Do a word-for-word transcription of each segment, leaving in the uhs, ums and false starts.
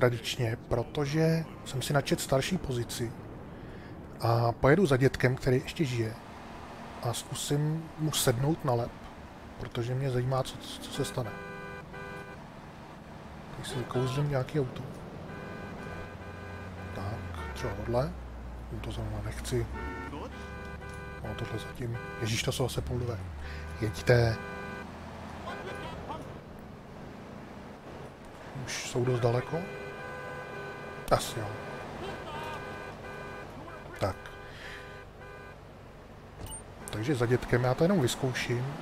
tradičně, protože jsem si načet starší pozici a pojedu za dětkem, který ještě žije a zkusím mu sednout na lep, protože mě zajímá, co, co se stane. Teď si vykouzlím nějaký auto. Tak, třeba tohle. To zrovna nechci. No tohle zatím. Ježíš, to jsou zase poldové. Jeďte. Už jsou dost daleko? Asi jo. Tak. Takže za dětkem já to jenom vyzkouším.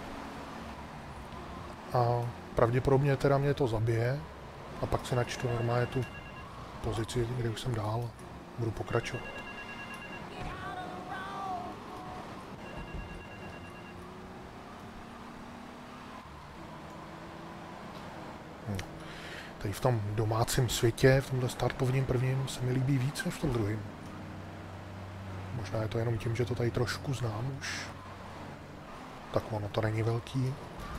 A pravděpodobně teda mě to zabije. A pak si načtu normálně tu pozici, kde už jsem dál. Budu pokračovat. Tady v tom domácím světě, v tomhle startovním prvním, se mi líbí víc než v tom druhém. Možná je to jenom tím, že to tady trošku znám už. Tak ono to není velký.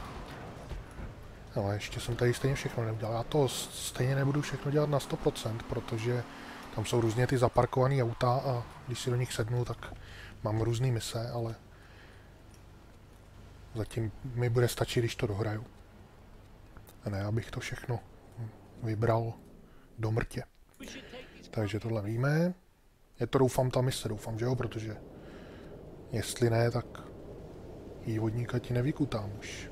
Ale ještě jsem tady stejně všechno neudělal. Já to stejně nebudu všechno dělat na sto procent, protože tam jsou různě ty zaparkované auta a když si do nich sednu, tak mám různé mise, ale zatím mi bude stačit, když to dohraju. A ne, abych to všechno vybral do mrtě. Takže tohle víme. Je to doufám ta mise, doufám, že jo, protože jestli ne, tak jí vodníka ti nevykutám už.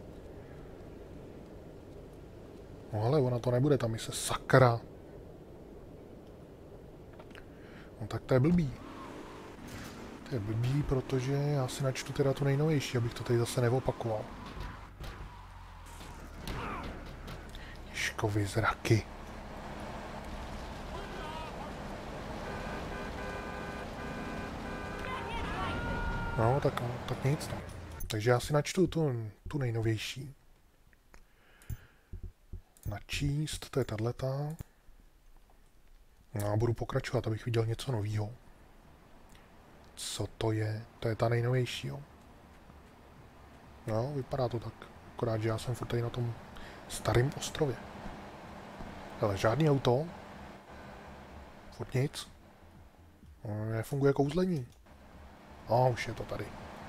No ale ona to nebude ta mise, sakra. No tak to je blbý. To je blbý, protože já si načtu teda to nejnovější, abych to tady zase neopakoval. Ježkovy zraky. No, tak, tak nic. No. Takže já si načtu tu, tu nejnovější. Načíst, to je tato. No a budu pokračovat, abych viděl něco nového. Co to je? To je ta nejnovější, jo. No, vypadá to tak. Akorát, že já jsem furt tady na tom starém ostrově. Ale žádný auto. Furt nic. No, nefunguje kouzlení. A už je to tady.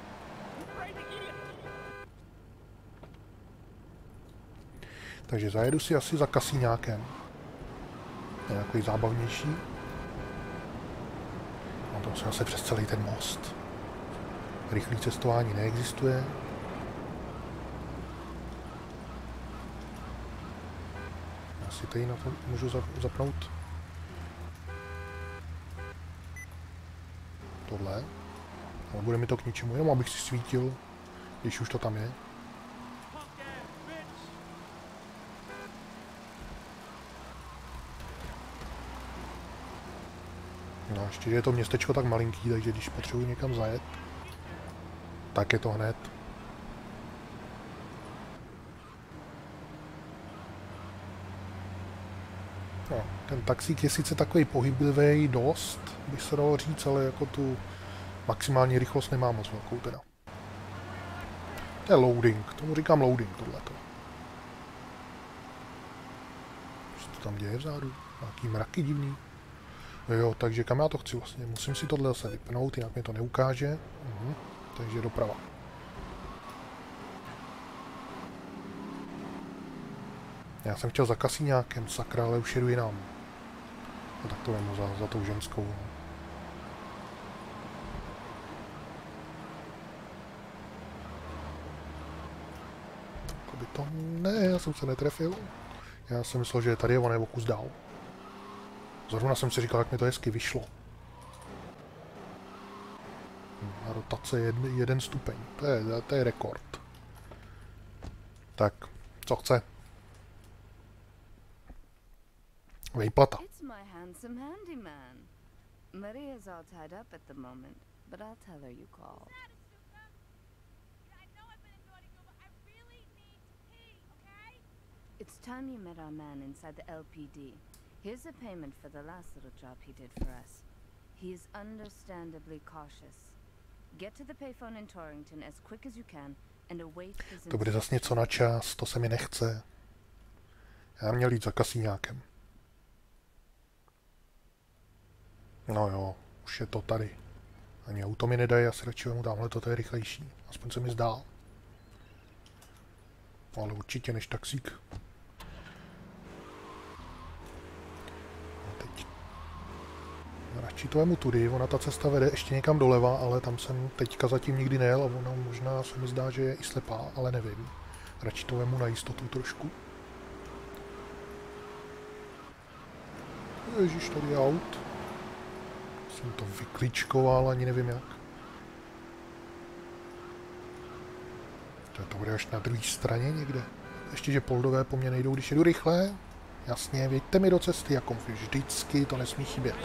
Takže zajedu si asi za kasíňákem. Nějaký zábavnější. No to musím asi přes celý ten most. Rychlý cestování neexistuje. Já si tady na to můžu zapnout tohle. Ale bude mi to k ničemu, jenom abych si svítil, když už to tam je. No ještě, že je to městečko tak malinký, takže když potřebuji někam zajet, tak je to hned. No, ten taxík je sice takový pohyblivý dost, by se dalo říct, ale jako tu maximální rychlost nemá moc velkou teda. To je loading, tomu říkám loading tohleto. Co to tam děje vzadu? Nějaký mraky divný. Jo, takže kam já to chci vlastně? Musím si tohle zase vypnout, jinak mi to neukáže. Mhm, takže doprava. Já jsem chtěl za kasíňákem, sakra, ale už jedu jinam. No tak to vemu za, za tou ženskou. To by to... Ne, já jsem se netrefil. Já jsem myslel, že tady je on nebo kus dál. Zrovna jsem si říkal, jak mi to hezky vyšlo. A rotace je jeden, jeden stupeň. To je, to je rekord. Tak, co chce? Výplata. Maria's all tied up at the moment, but I'll tell her you called. It's time you met our man inside the L P D. Here's a payment for the last little job he did for us. He is understandably cautious. Get to the payphone in Torrington as quick as you can and await his... To bude zase něco na čas, to se mi nechce. Já měl jít za kasíňákem. No jo, už je to tady. Ani auto mi nedají, asi radši vemu tamhle, to je rychlejší. Aspoň se mi zdá. Ale určitě než taxík. No teď. Radši to vemu tudy, ona ta cesta vede ještě někam doleva, ale tam jsem teďka zatím nikdy nejel a ona možná se mi zdá, že je i slepá, ale nevím. Radši to vemu na jistotu trošku. Ježíš, tady je aut. Jsem to vykličkoval, ani nevím jak. To, to bude až na druhé straně někde. Ještě, že poldové po mně nejdou, když jedu rychle. Jasně, věďte mi do cesty, jako vždycky, to nesmí chybět.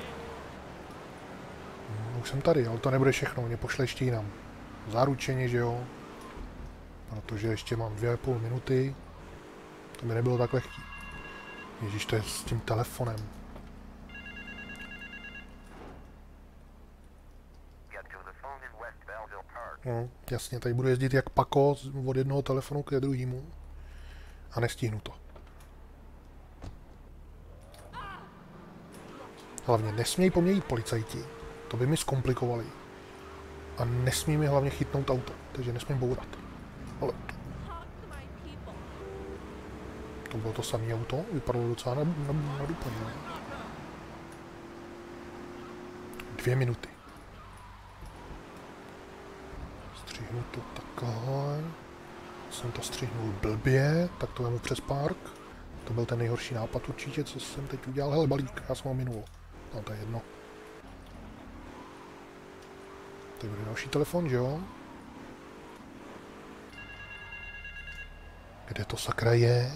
No, už jsem tady, ale to nebude všechno, mě pošle ještě jinam. Záručeně, že jo. Protože ještě mám dvě a půl minuty. To mi nebylo tak lehký. Ježíš, to je s tím telefonem. No, jasně, tady budu jezdit jak Pako od jednoho telefonu k druhému. A nestihnu to. Hlavně nesmějí po mně jít policajti. To by mi zkomplikovali. A nesmí mi hlavně chytnout auto. Takže nesmím bourat. Ale to, to bylo to samé auto. Vypadalo docela na, na, na dupaně. Dvě minuty. Střihnu to takhle. Jsem to střihnul blbě, tak to vemu přes park. To byl ten nejhorší nápad určitě, co jsem teď udělal. Hele, balík, já jsem ho minul. No, to je jedno. Tady bude další telefon, že jo? Kde to sakra je?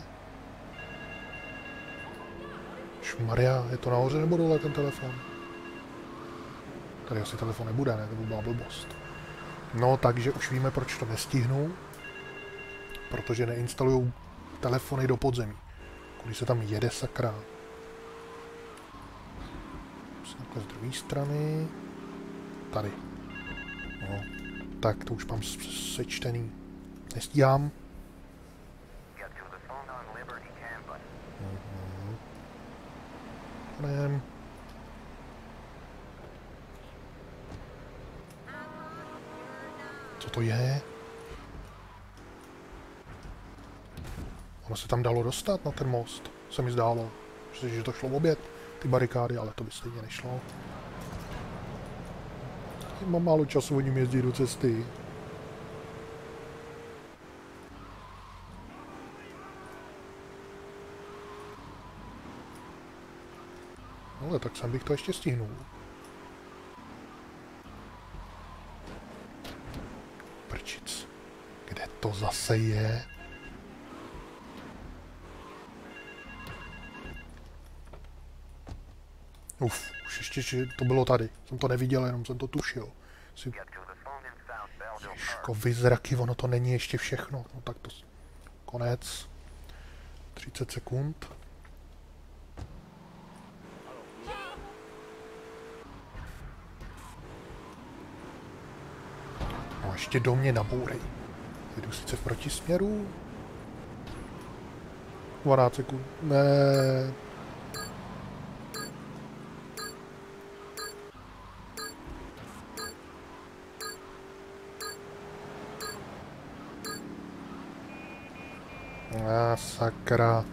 Šmaria, je to nahoře nebo dole ten telefon? Tady asi telefon nebude, ne? To by byla blbost. No, takže už víme, proč to nestihnu. Protože neinstalují telefony do podzemí. Když se tam jede, sakra. Takhle z druhé strany. Tady. No, tak to už mám sečtený. Nestíhám. Mhm. Ne. Co to je? Ono se tam dalo dostat na ten most. Se mi zdálo, že to šlo obět, ty barikády, ale to by stejně nešlo. Mám málo času, oni jezdí do cesty. Ale tak sem bych to ještě stihnul. Prčic. Kde to zase je? Uf, už ještě, že to bylo tady. Jsem to neviděl, jenom jsem to tušil. Si... Ježko, vyzraky, ono to není ještě všechno. No tak to... Konec. třicet sekund. No ještě do mě nabourej. Jdu sice v protisměru. dvanáct sekund. Ne. A sakra.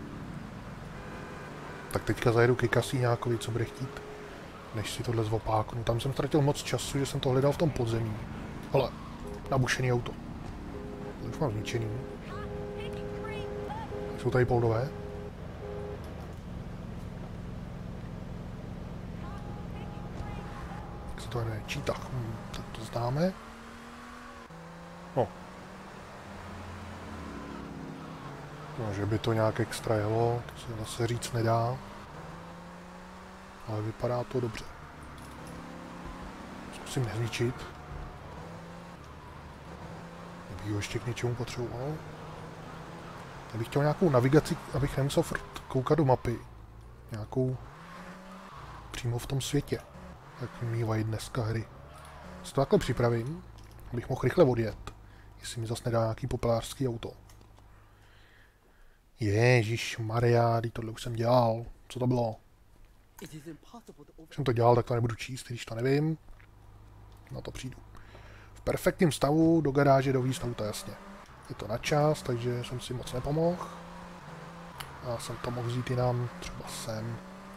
Tak teďka zajedu ke Kasíňákovi, co bude chtít. Než si tohle zvopáknu. Tam jsem ztratil moc času, že jsem to hledal v tom podzemí. Hele, nabušený auto. To už mám zničený. Jsou tady poldové. Jak se to jmenuje? Čítach. Hm, tak to známe. No. No, že by to nějak extra jelo, to se zase říct nedá. Ale vypadá to dobře. Zkusím nezničit. Kdybych ho ještě k něčemu potřeboval. Já bych chtěl nějakou navigaci, abych nemusel furt koukat do mapy. Nějakou přímo v tom světě. Jak mývají dneska hry. Si to takhle připravím, abych mohl rychle odjet. Jestli mi zase nedá nějaký populářský auto. Ježíš Maria, tohle už jsem dělal. Co to bylo? Když jsem to dělal, tak to nebudu číst, když to nevím. Na to přijdu. V perfektním stavu do garáže do výstavu, to jasně. Je to na čas, takže jsem si moc nepomohl. Já jsem to mohl vzít jinam, třeba sem.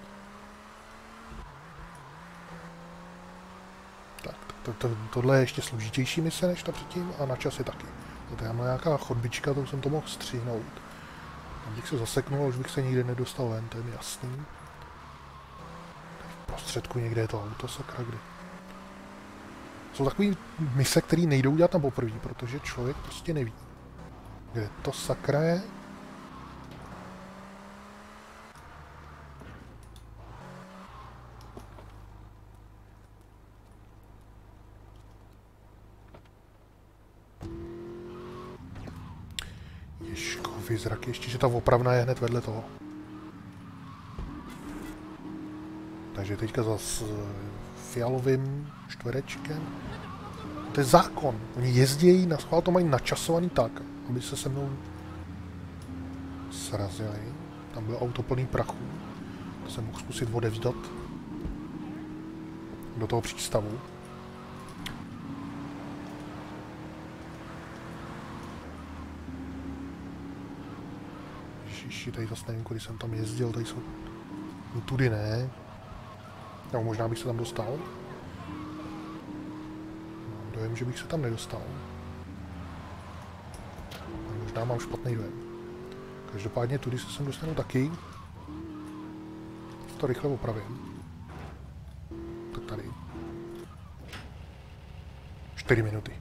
Tak, to, to, tohle je ještě složitější mise než ta předtím a na čas je taky. To je nějaká chodbička, to jsem to mohl střihnout. Tam bych se zaseknul, už bych se nikdy nedostal ven, to je mi jasný. V prostředku někde je to auto, sakra, kdy. Jsou takový mise, které nejdou dělat na poprvé, protože člověk prostě neví. Kde to sakra je? Ježkový zrak, ještě, že ta opravna je hned vedle toho. Takže teďka zas fialovým čtverečkem. To je zákon. Oni jezdí, na schvál to mají načasovaný tak, aby se se mnou srazili. Tam byl auto plný prachu. To jsem mohl zkusit odevzdat do toho přístavu. Ježiši, tady zase nevím, kudy jsem tam jezdil, tady jsou... No tudy ne. No, možná bych se tam dostal. Mám dojem, že bych se tam nedostal. A možná mám špatný dojem. Každopádně tudy se sem dostanu taky. To rychle opravím. Tak tady. Čtyři minuty.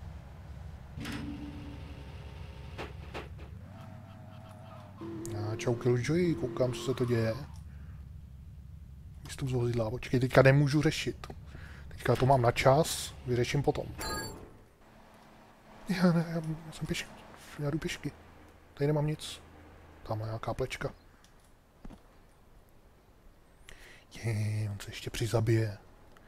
A čau Killjoy, koukám, co se to děje. Výstup z vozidla. Počkej, teďka nemůžu řešit. Teďka to mám na čas, vyřeším potom. Já ne, já, já jsem pěšky. Já jdu pěšky. Tady nemám nic. Tam je nějaká plečka. Je, on se ještě přizabije.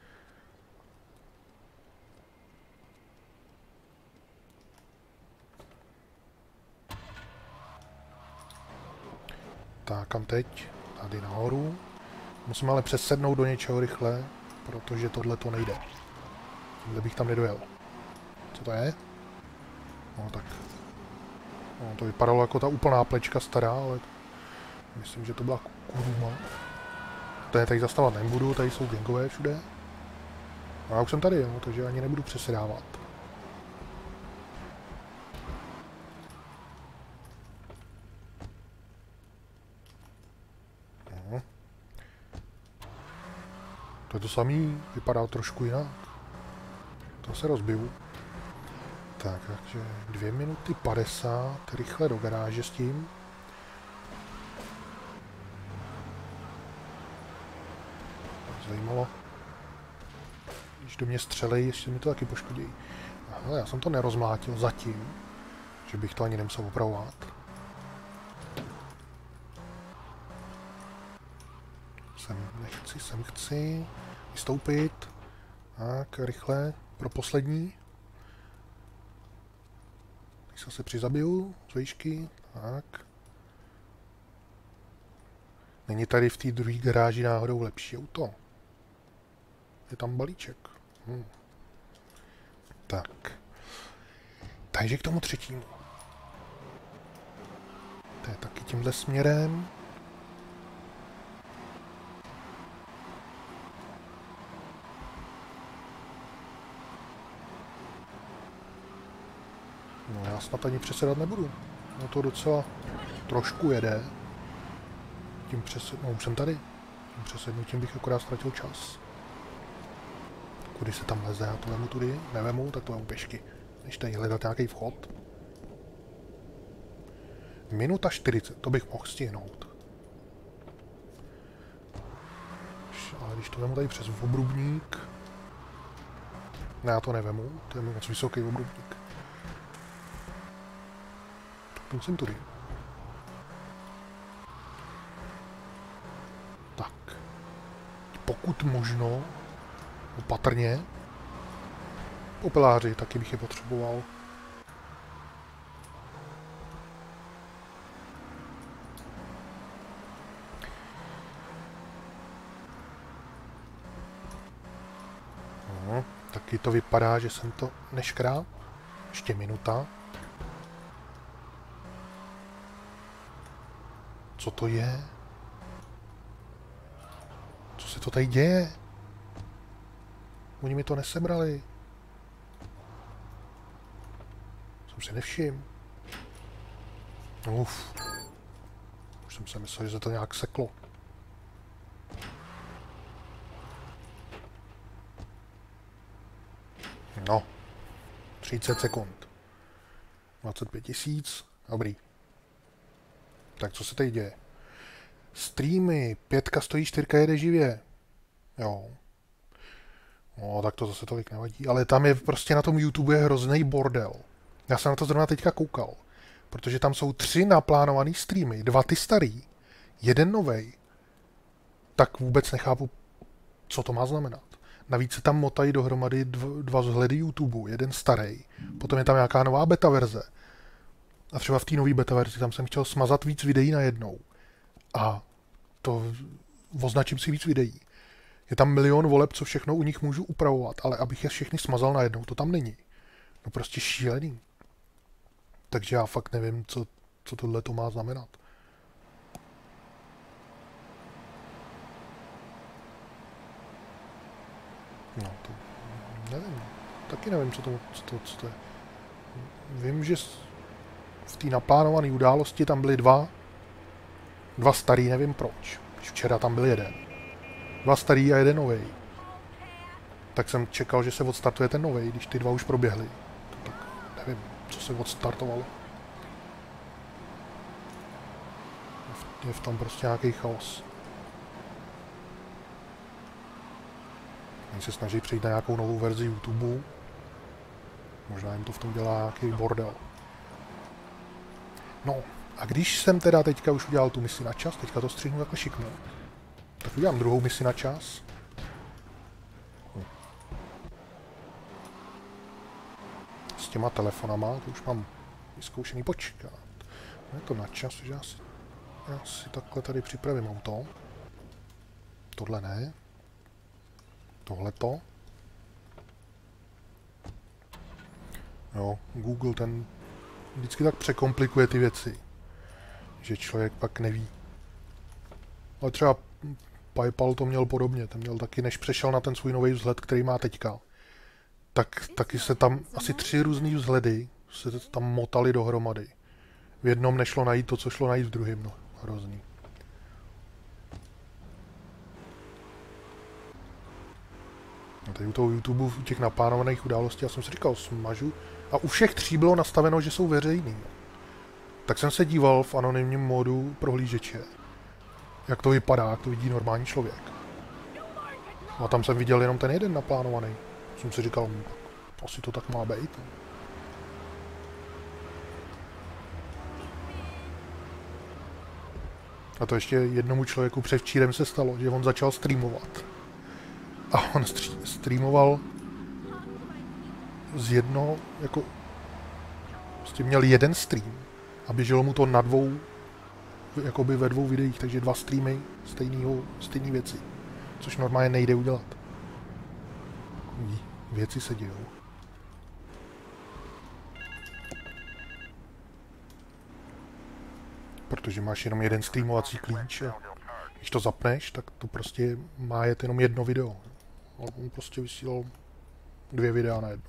Tak, kam teď? Tady nahoru. Musím ale přesednout do něčeho rychle, protože tohle to nejde. Tímhle bych tam nedojel. Co to je? No tak. No, to vypadalo jako ta úplná plečka stará, ale myslím, že to byla kuruma. Tady, tady zastavovat nebudu, tady jsou gangové všude. A já už jsem tady, jo, takže ani nebudu přesedávat. No. To je to samý, vypadá trošku jinak. To se rozbiju. Tak, takže dvě minuty padesát, rychle do garáže s tím. Zajímalo. Když do mě střelej, ještě mi to taky poškodí. Aha, já jsem to nerozmlátil zatím, že bych to ani nemusel opravovat. Sem nechci, sem chci vystoupit. Tak, rychle, pro poslední. Teď se se přizabiju z výšky. Tak. Není tady v té druhé garáži náhodou lepší auto? Je tam balíček. Hm. Tak. Takže k tomu třetímu. To je taky tímhle směrem. No já snad ani přesedat nebudu. No to docela trošku jede. Tím přesed... No už jsem tady. Tím přesednutím bych akorát ztratil čas. Kudy se tam leze, já to vemu tudy, nevemu, tak to vemu pěšky. Než tady hledat nějaký vchod. Minuta čtyřicet, to bych mohl stihnout. Ale když to vemu tady přes obrubník... Ne, já to nevemu, to je moc vysoký obrubník. Tak musím tudy. Tak. Pokud možno, opatrně. Popeláři taky bych je potřeboval. Taky to vypadá, že jsem to neškrál. Ještě minuta. Co to je? Co se to tady děje? Oni mi to nesebrali. Jsem si nevšiml. Uf. Už jsem si myslel, že se to nějak seklo. No. třicet sekund. dvacet pět tisíc. Dobrý. Tak co se tady děje? Streamy. Pětka stojí, čtyřka jede živě. Jo. No, tak to zase tolik nevadí. Ale tam je prostě na tom YouTube je hrozný bordel. Já jsem na to zrovna teďka koukal. Protože tam jsou tři naplánované streamy. Dva ty starý. Jeden novej. Tak vůbec nechápu, co to má znamenat. Navíc se tam motají dohromady dva, dva vzhledy YouTube. Jeden starý. Potom je tam nějaká nová beta verze. A třeba v té nové beta verzi tam jsem chtěl smazat víc videí najednou. A to označím si víc videí. Je tam milion voleb, co všechno u nich můžu upravovat, ale abych je všechny smazal najednou, to tam není. No prostě šílený. Takže já fakt nevím, co, co tohle to má znamenat. No to nevím. Taky nevím, co to, co to, co to je. Vím, že v té naplánované události tam byly dva, dva starý, nevím proč. Včera tam byl jeden. Dva starý a jeden novej. Tak jsem čekal, že se odstartuje ten novej, když ty dva už proběhly. Tak nevím, co se odstartovalo. Je v tom prostě nějaký chaos. Oni se snaží přejít na nějakou novou verzi YouTube. Možná jim to v tom dělá nějaký bordel. No, a když jsem teda teďka už udělal tu misi na čas, teďka to střihnu jako šikmo. Tak udělám druhou misi na čas. Hm. S těma telefonama, to už mám vyzkoušený, počkat. Je to na čas, že já si, já si takhle tady připravím auto. Tohle ne. Tohleto. Jo, Google ten vždycky tak překomplikuje ty věci, že člověk pak neví. Ale třeba PayPal to měl podobně, ten měl taky, než přešel na ten svůj nový vzhled, který má teďka, tak taky se tam asi tři různý vzhledy se tam motaly dohromady. V jednom nešlo najít to, co šlo najít v druhém, no, hrozný. A tady u toho YouTube, u těch naplánovaných událostí, já jsem si říkal, smažu. A u všech tří bylo nastaveno, že jsou veřejný. Tak jsem se díval v anonymním módu prohlížeče, jak to vypadá, jak to vidí normální člověk. A tam jsem viděl jenom ten jeden naplánovaný. Jsem si říkal, asi to tak má být. A to ještě jednomu člověku předevčírem se stalo, že on začal streamovat. A on streamoval z jednoho, jako, prostě měl jeden stream a běželo mu to na dvou, jakoby ve dvou videích, takže dva streamy stejného, stejné věci, což normálně nejde udělat. Věci se dějou. Protože máš jenom jeden streamovací klíč a když to zapneš, tak to prostě má jet jenom jedno video. On prostě vysílal dvě videa na jedno.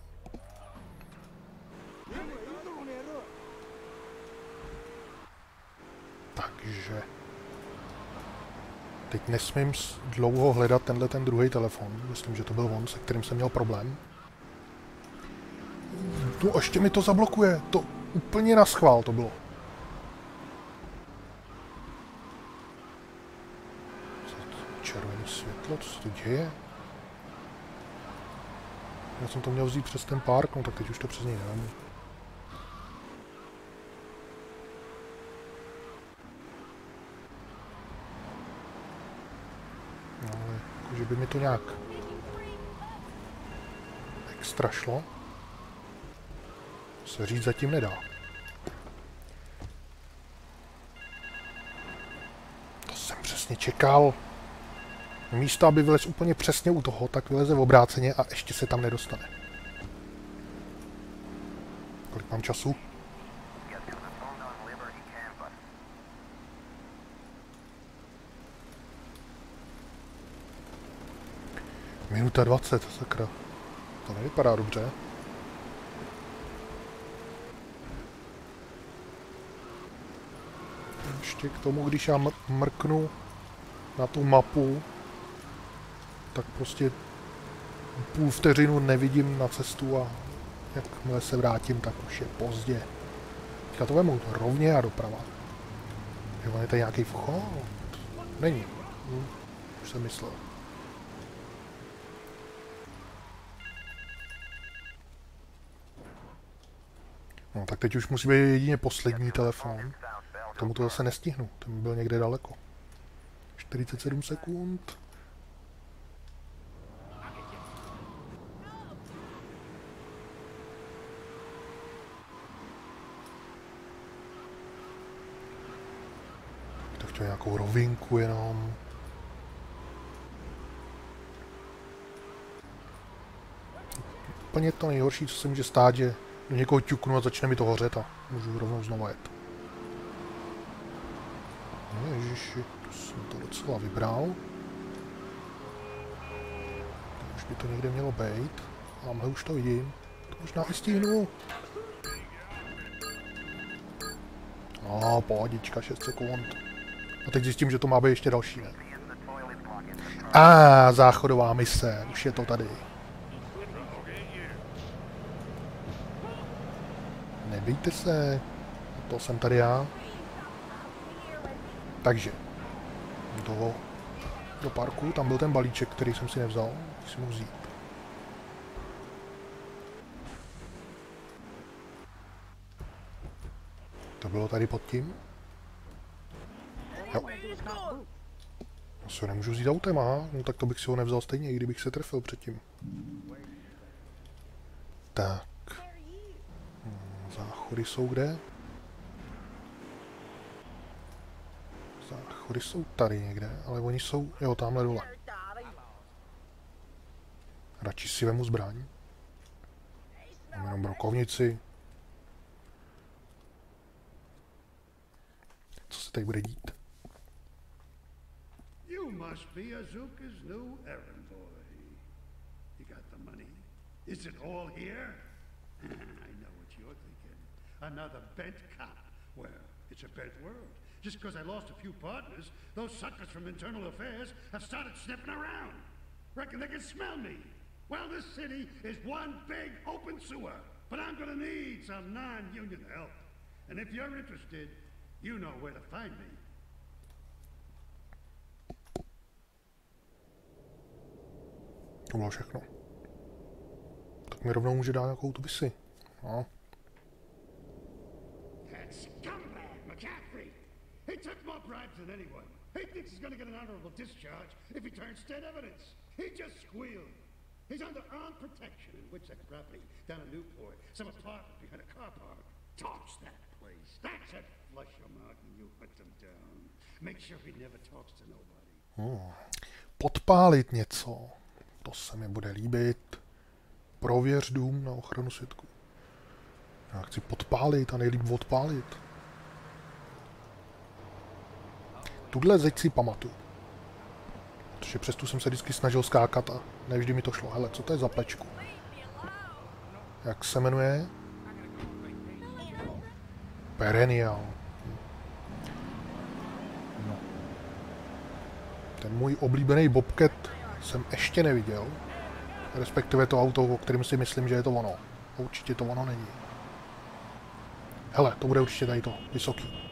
Takže teď nesmím dlouho hledat tenhle ten druhý telefon. Myslím, že to byl on, se kterým jsem měl problém. Tu ještě mi to zablokuje. To úplně na schvál to bylo. Červené světlo, co se to děje? Já jsem to měl vzít přes ten park, no tak teď už to přes něj nevím. No, ale jakože by mi to nějak extra šlo. Se říct zatím nedá. To jsem přesně čekal. Místo, aby vylez úplně přesně u toho, tak vyleze v obráceně a ještě se tam nedostane. Kolik mám času? Minuta dvacet, sakra. To nevypadá dobře. Ještě k tomu, když já mrknu na tu mapu, tak prostě půl vteřinu nevidím na cestu a jakmile se vrátím, tak už je pozdě. Teďka to vemu rovně a doprava. Je on je tady nějaký vchod? Není. Hm, už jsem myslel. No tak teď už musí být jedině poslední telefon. Tomu to zase nestihnu, ten byl někde daleko. čtyřicet sedm sekund. To chtěl nějakou rovinku jenom. Úplně to nejhorší, co se může stát, že do někoho ťuknu a začne mi to hořet a můžu rovnou znovu jet. No ježiši, to jsem to docela vybral. Už by to někde mělo být. Tamhle už to vidím. To možná i stihnu. No, pohodička, šest sekund. A teď zjistím, že to má být ještě další, ne? A ah, záchodová mise, už je to tady. Nebejte se, to jsem tady já. Takže, do, do parku, tam byl ten balíček, který jsem si nevzal, si mohl vzít. To bylo tady pod tím? Jo. Já si ho nemůžu vzít autem, aha, no tak to bych si ho nevzal stejně, i kdybych se trefil předtím. Tak. Záchody jsou kde? Záchody jsou tady někde, ale oni jsou, jo, tamhle dole. Radši si vemu zbraň. Mám jenom brokovnici. Co se tady bude dít? You must be Azuka's new errand boy. You got the money? Is it all here? I know what you're thinking. Another bent cop. Well, it's a bent world. Just because I lost a few partners, those suckers from Internal Affairs have started sniffing around. Reckon they can smell me. Well, this city is one big open sewer, but I'm gonna need some non-union help. And if you're interested, you know where to find me. To bylo všechno. Tak mi rovnou může dát nějakou tu misi. No. That scumbag, McCaffrey! He took more bribes than anyone. He thinks he's gonna get an honorable discharge if he turns state evidence. He just squealed. He's under armed protection in Witchek property down in Newport. Some apartment behind a car park. Torch that place. That's it. Flush him out and you hunt him down. Make sure he never talks to nobody. Hmm. Podpálit něco. To se mi bude líbit. Prověř dům na ochranu svědků. Já chci podpálit a nejlíp odpálit. Tuhle zeď si pamatuju. Protože přes tu jsem se vždycky snažil skákat a nevždy mi to šlo. Hele, co to je za plečku? Jak se jmenuje? Perennial. No. Ten můj oblíbený Bobcat jsem ještě neviděl. Respektive to auto, o kterém si myslím, že je to ono. Určitě to ono není. Hele, to bude určitě tady to, vysoký.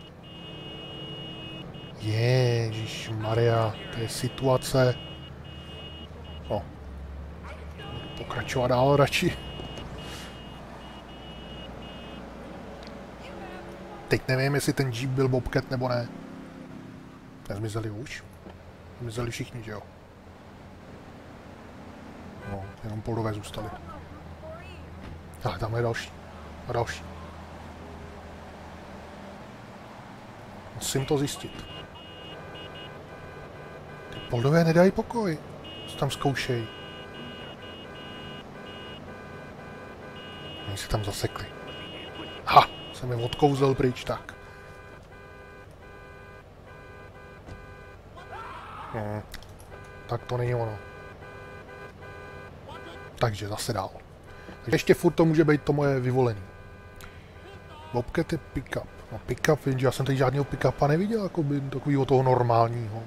Ježišmarja, to je situace. No. Pokračovat dál radši. Teď nevím, jestli ten Jeep byl Bobcat nebo ne. Nezmizeli už. Zmizeli všichni, že jo? No, jenom poldové zůstali. Ale tam je další. A další. Musím to zjistit. Ty poldové nedají pokoj. Co tam zkoušej. Oni se tam zasekli. Ha! Jsem je odkouzel pryč, tak. Hmm. Tak to není ono. Takže zase dál. Takže ještě furt to může být to moje vyvolený. Bobcat je pick-up. No pick-up, jenže já jsem tady žádného pick-upa neviděl, jako by takového toho normálního.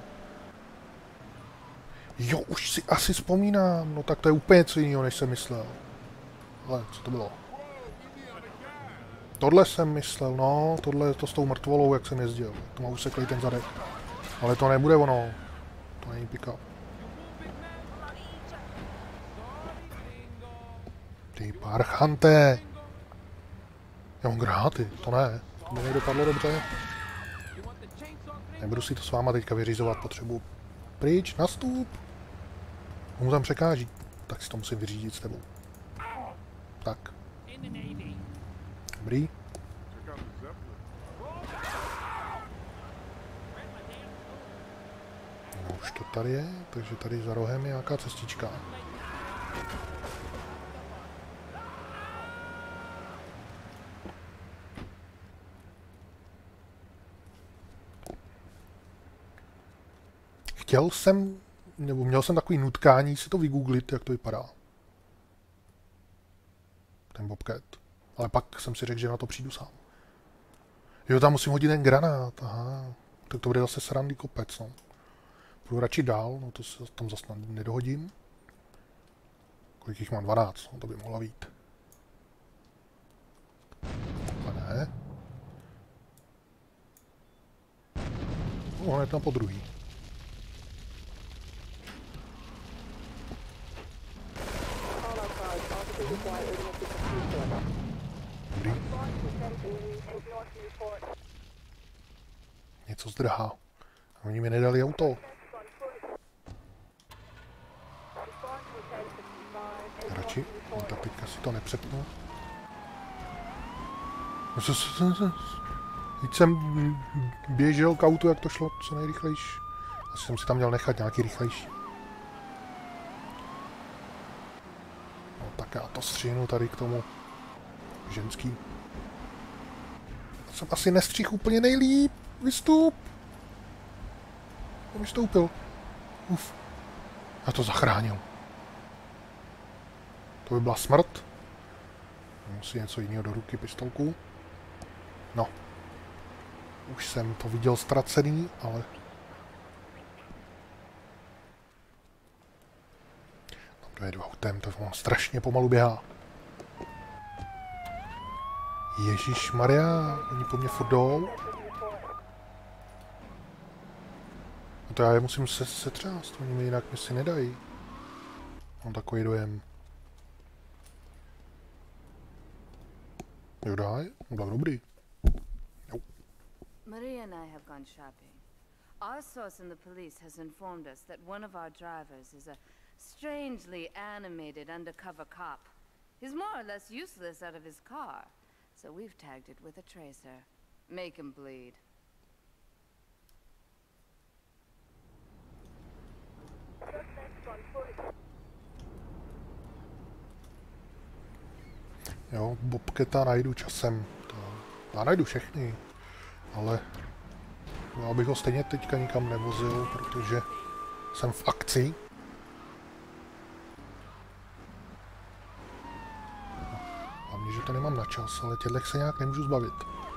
Jo, už si asi vzpomínám, no tak to je úplně něco jiného, než jsem myslel. Ale co to bylo? Tohle jsem myslel, no, tohle je to s tou mrtvolou, jak jsem jezdil. To má useklej ten zadek. Ale to nebude ono. To není pick-up. Ty parchante! Já mám gráty, to ne. To by nedopadlo dobře. Nebudu si to s váma teďka vyřizovat, potřebuji pryč, nastup. Mu tam překáží, tak si to musím vyřídit s tebou. Tak. Dobrý. No už to tady je, takže tady za rohem je nějaká cestička. Chtěl jsem, nebo měl jsem takový nutkání si to vygooglit, jak to vypadá. Ten Bobcat. Ale pak jsem si řekl, že na to přijdu sám. Jo, tam musím hodit ten granát, aha. Tak to bude zase srandý kopec, no. Půjdu radši dál, no to se tam zase nedohodím. Kolik jich mám? dvanáct, no to by mohla být. A ne. No, hned tam po druhý. Dobrý. Něco zdrhá. Oni mi nedali auto. Radši, no, tak teďka si to nepřepnu. Teď jsem běžel k autu, jak to šlo co nejrychlejší. Asi jsem si tam měl nechat nějaký rychlejší. No tak já to střihnu tady k tomu ženský. Jsem asi nestřih úplně nejlíp. Vystup. Vystoupil. Uf. Já to zachránil. To by byla smrt. Musí něco jiného do ruky, pistolku. No. Už jsem to viděl ztracený, ale... Tam dojedu autem, to on strašně pomalu běhá. Ježišmarja, oni po mně furt jdou. No to já je musím se setřást, oni mi jinak mi si nedají. Mám takový dojem. Jo, daj, byl dobrý. Jo. Maria and I have gone shopping. Our source in the police has informed us that one of our drivers is a strangely animated undercover cop. He's more or less useless out of his car, so we've tagged it with a tracer. Make him bleed. Jo, Bobcata najdu časem. To, já najdu všechny, ale já bych ho stejně teďka nikam nevozil, protože jsem v akci. Hlavně, že to nemám na čas, ale těchto se nějak nemůžu zbavit.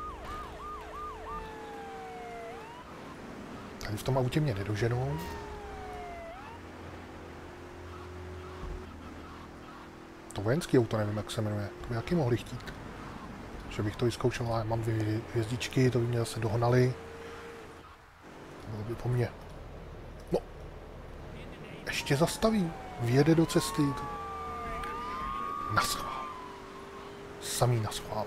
Tady v tom autě mě nedoženou. To vojenský auto, nevím, jak se jmenuje. To by jaký mohli chtít. Že bych to vyzkoušel, ale mám dvě hvězdičky, to by mě zase dohnali. Bylo by po mně. No. Ještě zastaví. Vjede do cesty. Naschvál. Samý naschvály.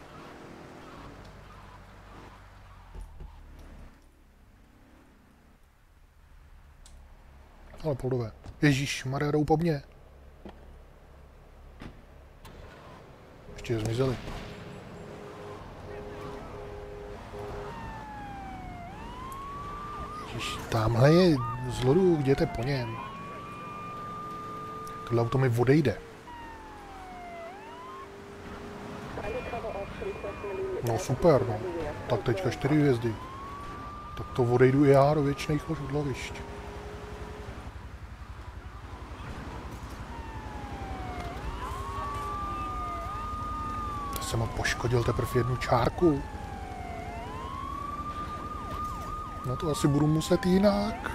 Ale poldové. Ježíš, Maria, jdou po mně. Ještě zmizeli. Když tamhle je zlodu, jděte po něm. Tohle auto mi odejde. No super, no. Tak teďka čtyři hvězdy. Tak to odejdu i já do věčných odlovišť. Já jsem ho poškodil teprve jednu čárku. No to asi budu muset jinak.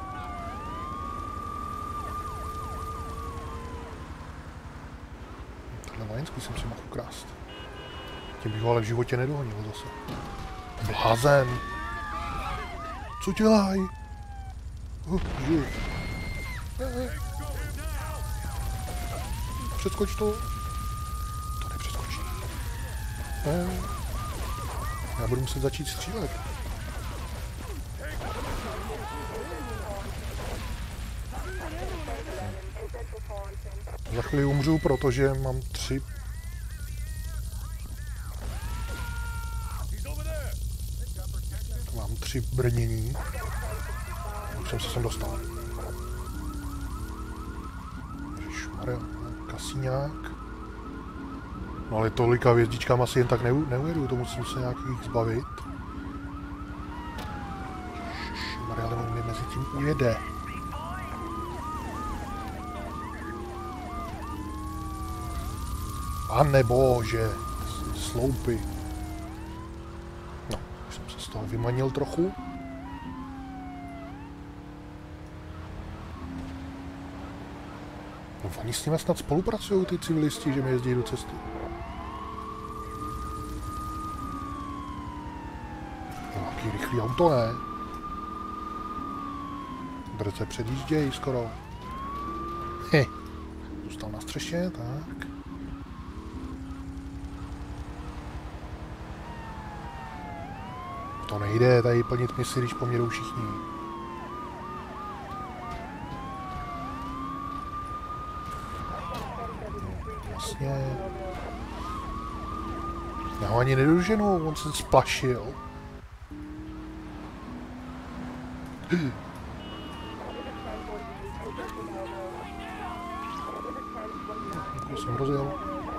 Tohle vojenský jsem si mohl ukrást. Tím bych ho ale v životě nedohonil zase. Blázen! Co dělaj? Uh, žiju. Ne. Přeskoč to. To nepřeskočí. Ne. Já budu muset začít střílet. Za chvíli umřu, protože mám tři... Mám tři brnění. Už jsem se sem dostal. Ježišmarja, kasíňák. No ale tolika hvězdičkám asi jen tak neu, neujedu, to musím se nějakých zbavit. Ježišmarja, ale on mi mezi tím ujede. Pane bože, sloupy. No, už jsem se z toho vymanil trochu. No, oni s nimi snad spolupracují, ty civilisti, že mi jezdí do cesty. No, jaký rychlý auto, ne? Brze předjíždějí skoro. He. Zůstal na střeše, tak. To nejde tady plnit misi, když po mě jdou všichni. No, vlastně. Já ho ani nedoženu, on se splašil. To jsem rozjel.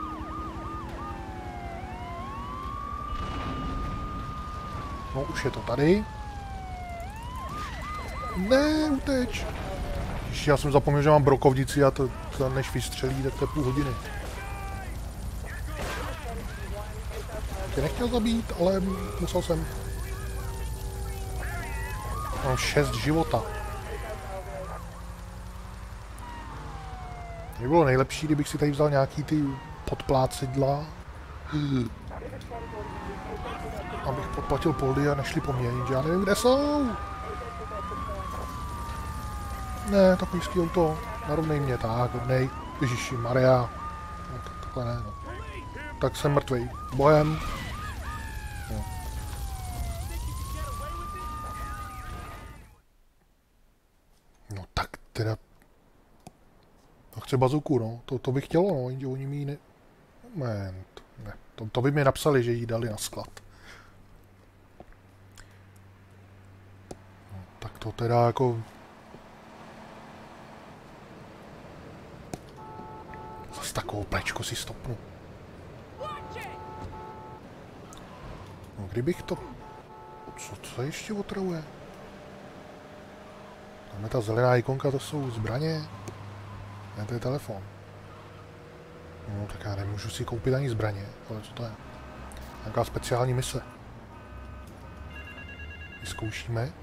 No, už je to tady. Ne, uteč. Ještě já jsem zapomněl, že mám brokovnici a to, to než vystřelí, tak to je půl hodiny. Tě nechtěl zabít, ale musel jsem. Mám šest života. By bylo nejlepší, kdybych si tady vzal nějaký ty podplácidla. Abych podplatil poldy a nešli po mně, jenže já nevím, kde jsou. Ne, takový ský auto. Narovnej mě, tak, hodnej. Ježiši, Maria. No, tak, takhle ne, no. Tak jsem mrtvej. Bohem. No. No tak teda... To chce bazuku, no. To, to by chtělo, no, jenže oni mi ji ne... Moment. Ne, to, to by mi napsali, že jí dali na sklad. No, tak to teda jako... Zas takovou plečku si stopnu. No, kdybych to... Co to ještě otravuje? Tam je ta zelená ikonka, to jsou zbraně. Ne, to je telefon. No, tak já nemůžu si koupit ani zbraně, ale co to je? Nějaká speciální mise. Vyzkoušíme.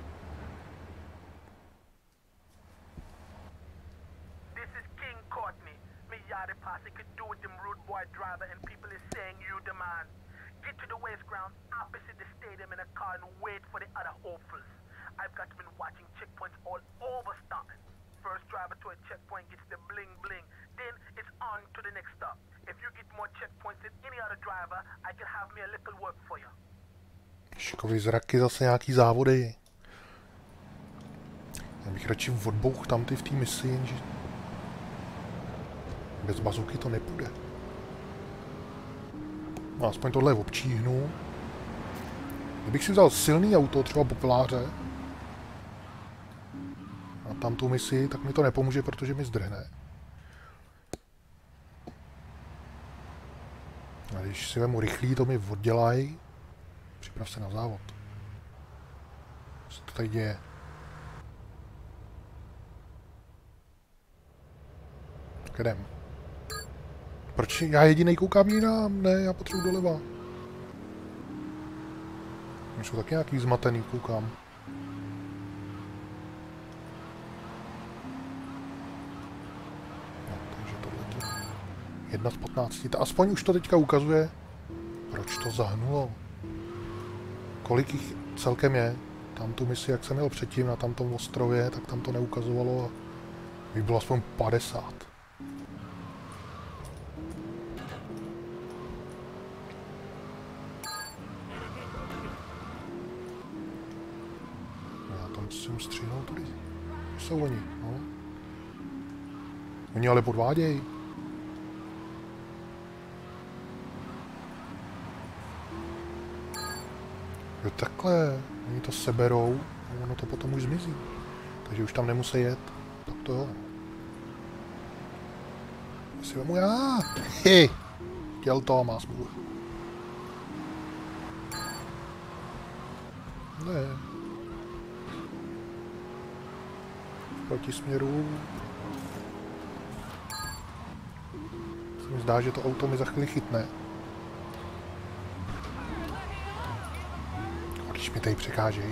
I've got been watching checkpoints all over Stockton. First driver to a checkpoint gets the bling bling. Then it's on to the next stop. If you get more checkpoints than any other driver, I can have me a little work for you. Šikový zraky, zase nějaký závody. Já bych radši odbouch tam ty v té misi, jenže... Bez bazuky to nepůjde. No, aspoň tohle občíhnu. Kdybych si vzal silný auto, třeba popeláře, tam tu misi, tak mi to nepomůže, protože mi zdrhne. A když si vemu rychlý, to mi oddělají. Připrav se na závod. Co se to tady děje? Tak jdem. Proč já jedinej koukám jinam? Ne, já potřebuji doleva. Oni jsou taky nějaký zmatený, koukám. No, takže tohleto. Jedna z patnácti. Aspoň už to teďka ukazuje, proč to zahnulo. Kolik jich celkem je. Tam tu misi, jak jsem měl předtím na tamtom ostrově, tak tam to neukazovalo a by bylo aspoň padesát. Musím stříhnout tady. Jsou oni, no. Oni ale podvádějí. Jo takhle, oni to seberou a ono to potom už zmizí. Takže už tam nemusí jet. Tak to jo. Já si vemu já. Hi. Chtěl to a má smůlu. Ne. Proti směru. Se mi zdá, že to auto mi za chvíli chytne. Když mi tady překážejí.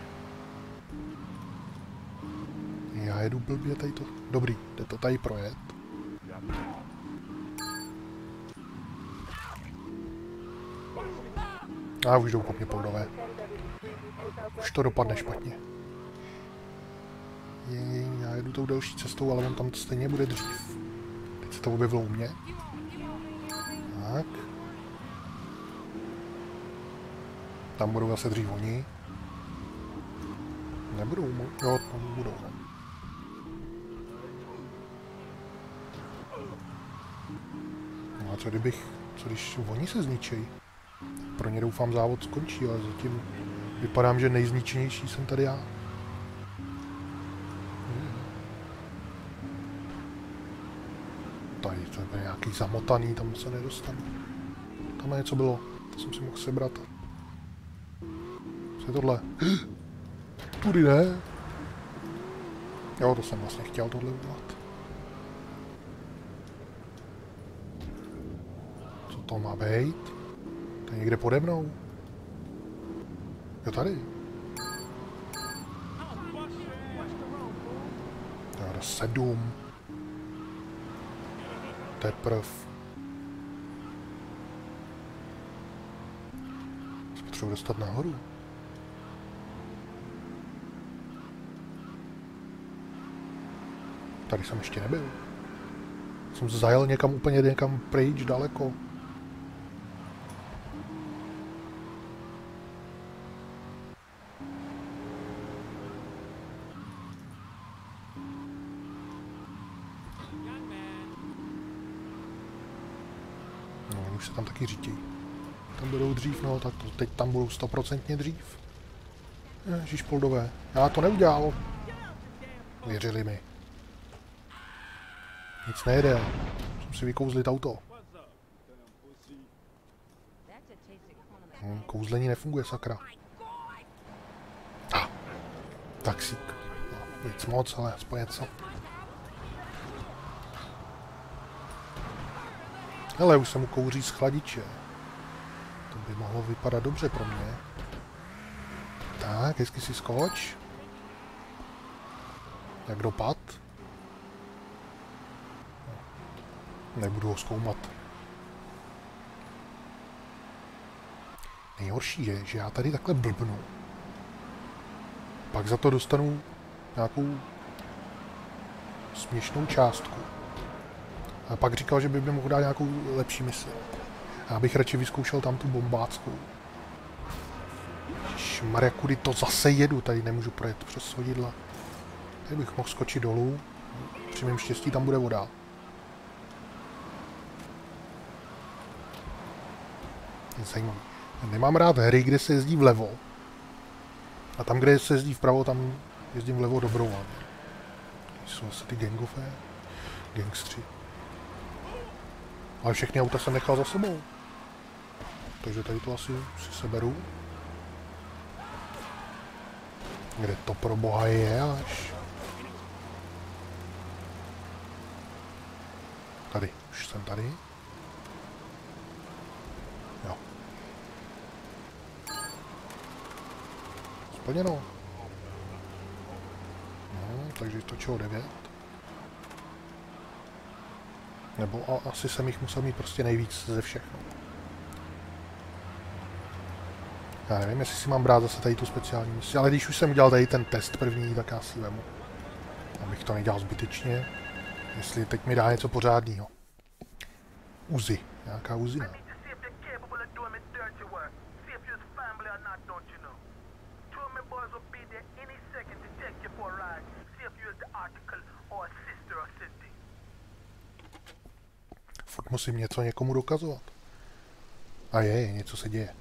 Já jedu blbě tady to. Dobrý, jde to tady projet. A už jdou po mně poudové. Už to dopadne špatně. Je, já jedu tou delší cestou, ale on tam stejně bude dřív. Teď se to objevilo u mě. Tak. Tam budou zase dřív oni. Nebudou, jo, tam budou. No a co kdybych, co když oni se zničejí? Pro ně doufám závod skončí, ale zatím vypadám, že nejzničenější jsem tady já. Tady to je nějaký zamotaný, tam se nedostanu. Tam něco bylo, to jsem si mohl sebrat. Co je tohle? Tudy ne? Jo, to jsem vlastně chtěl tohle udělat. Co to má být? To je někde pode mnou. Jo, tady. Tady sedm. Teprv. Se potřebuji dostat nahoru. Tady jsem ještě nebyl. Jsem zajel někam úplně někam pryč, daleko. No, už se tam taky řítí. Tam budou dřív, no, tak to, teď tam budou stoprocentně dřív. Ježiš, poldové. Já to neudělal. Věřili mi. Nic nejde. Musím si vykouzlit auto. Hmm, kouzlení nefunguje, sakra. Ah, taxík. No, nic moc, ale aspoň něco. Hele, už se mu kouří z chladiče. To by mohlo vypadat dobře pro mě. Tak, hezky si skoč. Jak dopad? Nebudu ho zkoumat. Nejhorší je, že já tady takhle blbnu. Pak za to dostanu nějakou směšnou částku. A pak říkal, že by mi mohl dát nějakou lepší misi. Já bych radši vyzkoušel tam tu bombáckou. Šmarja, kudy to zase jedu, tady nemůžu projet přes svodidla. Tady bych mohl skočit dolů. Při mém štěstí tam bude voda. Zajímavý. Nemám rád hry, kde se jezdí vlevo. A tam, kde se jezdí vpravo, tam jezdím vlevo dobrovolně. Jsou asi ty gangové. Gangstři. Ale všechny auta jsem nechal za sebou. Takže tady to asi si seberu. Kde to pro boha je až? Tady, už jsem tady. Jo. Splněno. No, takže točilo devět. Nebo a, asi jsem jich musel mít prostě nejvíc ze všech. No. Já nevím, jestli si mám brát zase tady tu speciální misi, ale když už jsem udělal tady ten test první, tak já si vemu. Abych to nedělal zbytečně. Jestli teď mi dá něco pořádného. Uzi. Nějaká uzina. Furt musím něco někomu dokazovat. A je, je, něco se děje.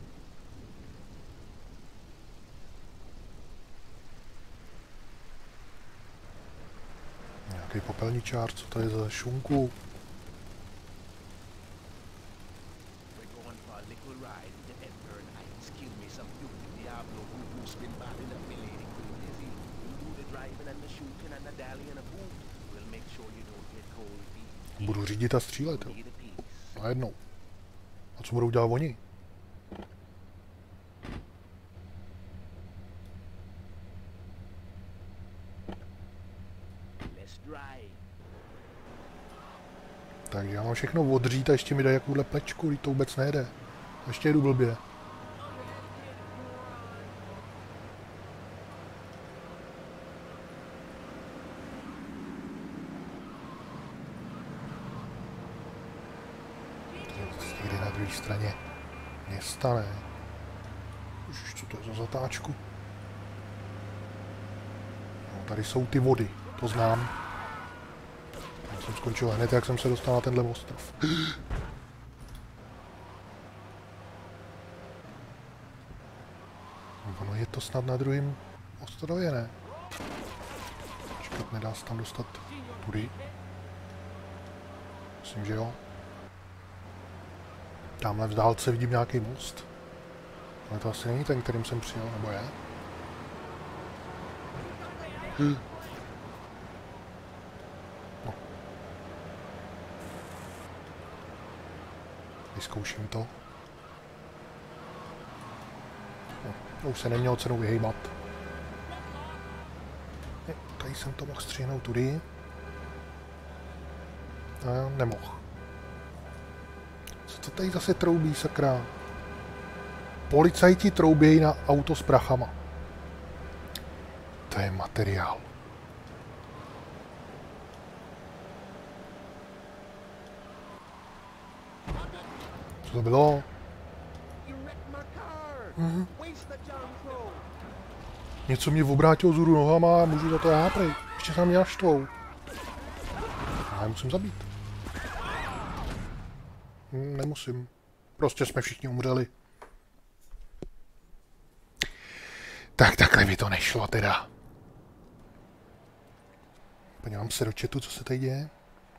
Nějaký popelničár, co to je za šunku? Budu řídit a střílet, jo. Najednou. A co budou dělat oni? Takže já mám všechno odřít a ještě mi dají jakouhle plečku, když to vůbec nejde. Ještě jedu blbě. Někdy na druhé straně města, ne? Už co to je za zatáčku? No, tady jsou ty vody, to znám. Já jsem skončil hned, jak jsem se dostal na tenhle ostrov. Ono je to snad na druhém ostrově, ne? Počkat, nedá se tam dostat tudy. Myslím, že jo. Tamhle v dálce vidím nějaký most. Ale to asi není ten, kterým jsem přijel, nebo je? Hm. No. Vyzkouším to. No, už se nemělo cenu vyhejbat. No, tady jsem to mohl střihnout tudy. A nemohl. Co to tady zase troubí, sakra? Policajti troubějí na auto s prachama. To je materiál. Co to bylo? Mhm. Něco mě obrátilo zůru nohama a můžu za to já prej. Ještě se na mě naštvou. Já musím zabít. Nemusím. Prostě jsme všichni umřeli. Tak takhle by to nešlo teda. Podívám se do chatu, co se tady děje.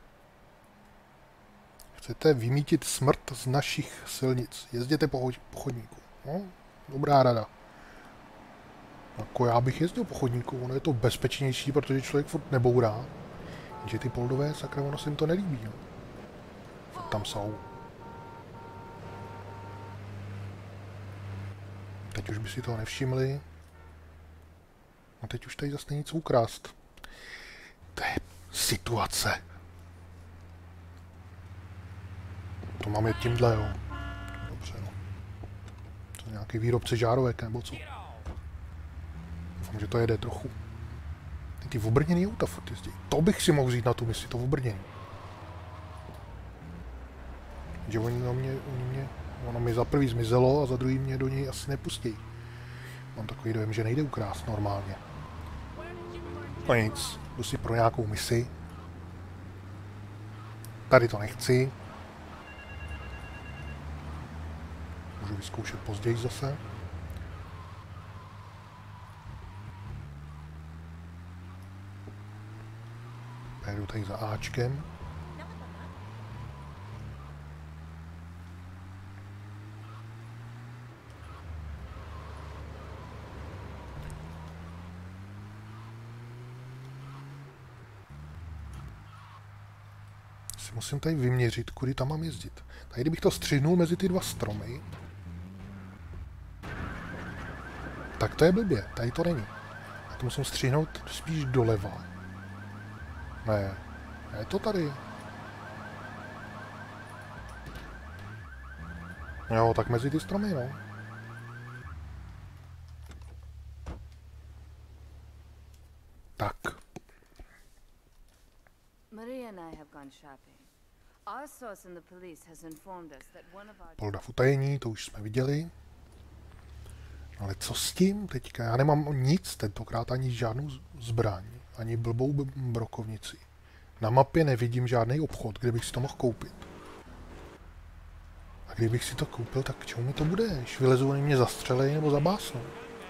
Chcete vymítit smrt z našich silnic. Jezděte po, po chodníku. No, dobrá rada. Jako já bych jezdil po chodníku, ono je to bezpečnější, protože člověk furt nebourá. Jenže ty poldové, sakra, ono se jim to nelíbí. No. Furt tam jsou. Teď už by si toho nevšimli. A teď už tady zase není co ukrást. To je situace. To máme tímhle, jo. Dobře, no. To je nějaký výrobce žárovek, nebo co? Doufám, že to jede trochu. Ty, ty obrněný auta furt jezdí. To bych si mohl vzít na tu misi, to obrnění. Že oni na mě, oni mě, ono mi za prvý zmizelo a za druhý mě do něj asi nepustí. Mám takový dojem, že nejde ukrást normálně. No nic, jdu si pro nějakou misi. Tady to nechci. Můžu vyzkoušet později zase. Jdu tady za Ačkem. Si musím tady vyměřit, kudy tam mám jezdit. Tady kdybych to střihnul mezi ty dva stromy, tak to je blbě, tady to není. Já to musím střihnout spíš doleva. Ne, je to tady. Jo, tak mezi ty stromy, no. Tak. Maria and I have gone shopping. Our source in the police has informed us that one of our... Polda v utajení, to už jsme viděli. Ale co s tím teďka? Já nemám nic, tentokrát ani žádnou zbraň, ani blbou brokovnici. Na mapě nevidím žádný obchod, kde bych si to mohl koupit. A kdybych si to koupil, tak k čemu mi to bude? Když vylezu, oni mě zastřelej nebo zabásnou.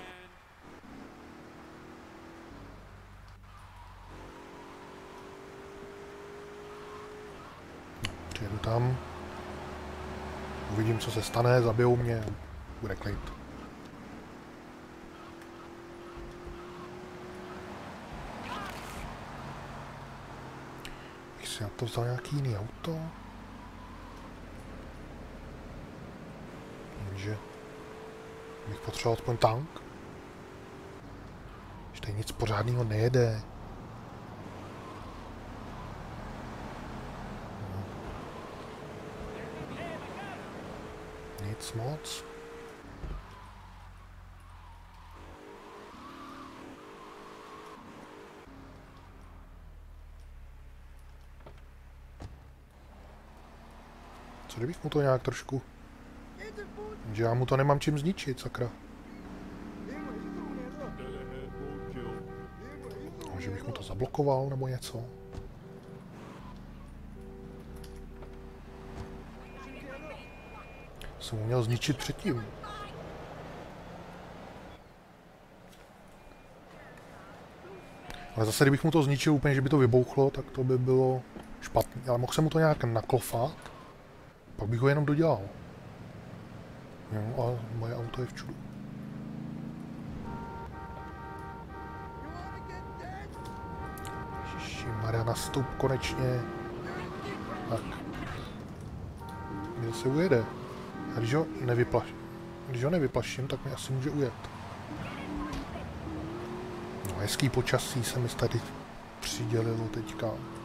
Přijedu tam. Uvidím, co se stane, zabijou mě, bude klid. Já to vzal nějaký jiný auto. Takže bych potřeboval aspoň tank. Že tady nic pořádného nejede. No. Nic moc. Co kdybych mu to nějak trošku... Že já mu to nemám čím zničit, sakra. No, že bych mu to zablokoval, nebo něco. Jsem mu měl zničit předtím. Ale zase, kdybych mu to zničil úplně, že by to vybouchlo, tak to by bylo špatné. Ale mohl jsem mu to nějak naklofat. Pak bych ho jenom dodělal. Jo, a moje auto je v čudu. Ježišmarja, nastup konečně. Tak. Kde se ujede? A když ho nevyplaším, když ho nevyplaším, tak mi asi může ujet. No, hezký počasí se mi tady přidělilo teďka.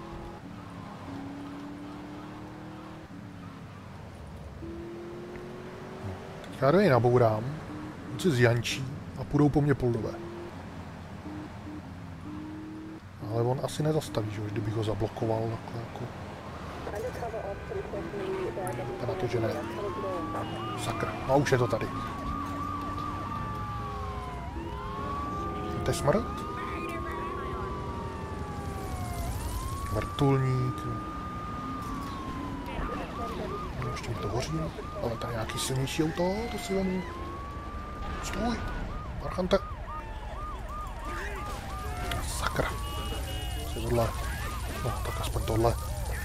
Já do něj nabourám, on se zjančí a půjdou po mně poldové. Ale on asi nezastaví, že už kdybych ho zablokoval takhle jako... To na to, že ne. Sakra, no a už je to tady. To je smrt? Vrtulník. Ještě mi to hoří, ale tady nějaký silnější auto, to si vemu. Stůj, parchante. Sakra. Co je tohle? No, tak aspoň tohle.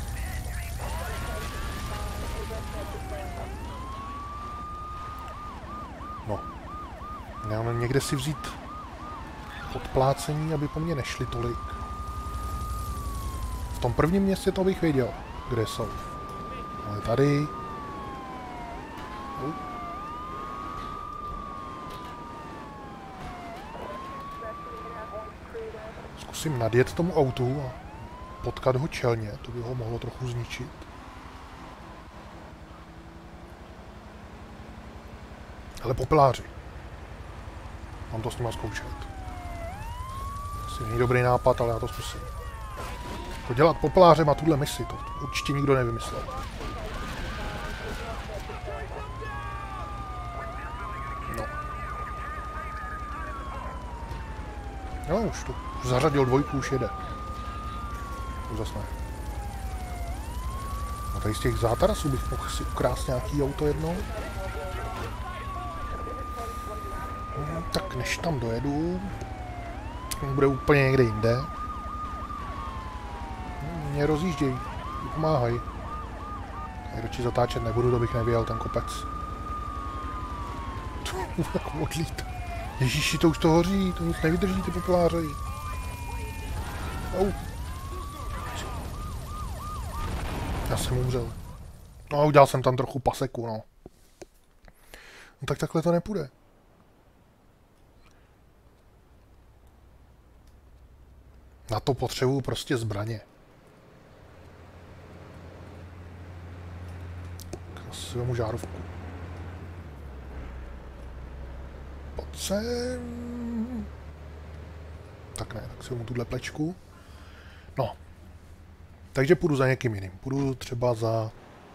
No. Já mám někde si vzít podplácení, aby po mně nešli tolik. V tom prvním městě to bych věděl, kde jsou. Ale tady... Uh. Zkusím nadjet tomu autu a potkat ho čelně, to by ho mohlo trochu zničit. Ale popeláři. Mám to s nima zkoušet. Asi není dobrý nápad, ale já to zkusím. To dělat popelářem a tuhle misi, to určitě nikdo nevymyslel. No. No, už to zařadil dvojku, už jede. To zase ne. A tady z těch zátarasů bych mohl si ukrást nějaký auto jednou. No, tak než tam dojedu, bude úplně někde jinde. Mě rozjížděj. Pomáhaj. Já radši zatáčet nebudu, to bych nevyjel ten kopec. Jak odlít. Ježíši, to už to hoří, to nic nevydrží, ty popeláři. Au. Já jsem umřel. No, udělal jsem tam trochu paseku, no. No tak takhle to nepůjde. Na to potřebuju prostě zbraně. Tak si vemu žárovku. Pojď sem. Tak ne, tak si vemu tuhle plečku. No. Takže půjdu za někým jiným. Půjdu třeba za...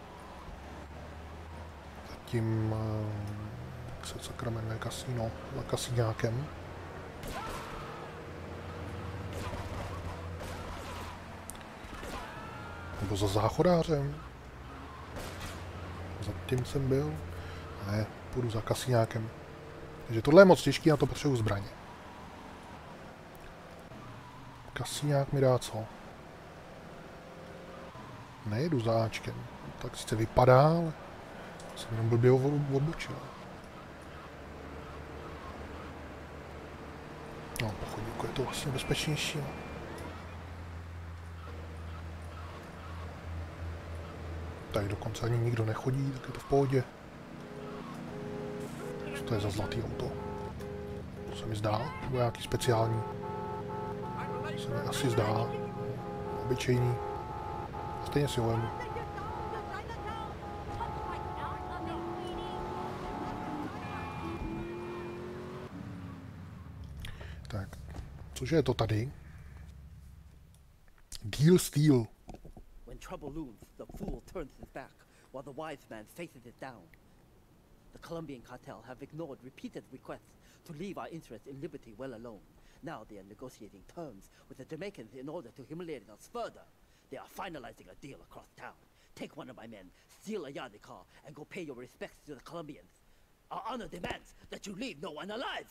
za tím... jak se sakra jmenuje kasíno. Za kasíňákem. Nebo za záchodářem. Zatím jsem byl. Ne, půjdu za kasíňákem. Takže tohle je moc těžký, na to potřebuji zbraně. Kasíňák mi dá co? Nejedu za Ačkem. Tak sice vypadá, ale jsem jenom blbě odbočil. No, po chodníku je to vlastně bezpečnější. Tady dokonce ani nikdo nechodí, tak je to v pohodě. Co to je za zlatý auto? To se mi zdá, nebo nějaký speciální. To se mi asi zdá. Obyčejný. Stejně si ho vemu. Tak, cože je to tady? Deal Steel. When trouble looms, the fool turns his back, while the wise man faces it down. The Colombian cartel have ignored repeated requests to leave our interest in liberty well alone. Now they are negotiating terms with the Jamaicans in order to humiliate us further. They are finalizing a deal across town. Take one of my men, steal a Yardi car, and go pay your respects to the Colombians. Our honor demands that you leave no one alive!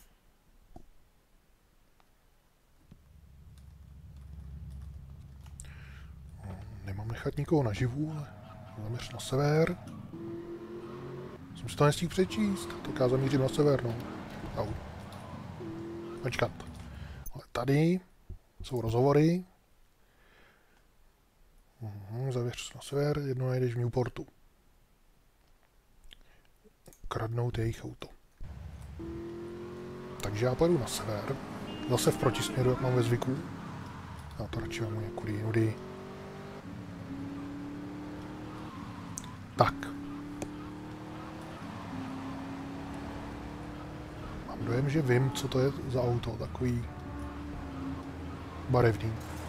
Nemám nechat nikoho naživu, ale zaměř na sever. Jsem si to nestihl přečíst, tak já zamířím na sever, no. Au. Počkat. Ale tady jsou rozhovory. Uhum, zavěř na sever, jedno najdeš v Newportu. Kradnout jejich auto. Takže já pojedu na sever. Zase v protisměru, jak mám ve zvyku. Já to radši mám někudy jinudy. Tak. Mám dojem, že vím, co to je za auto. Takový barevný.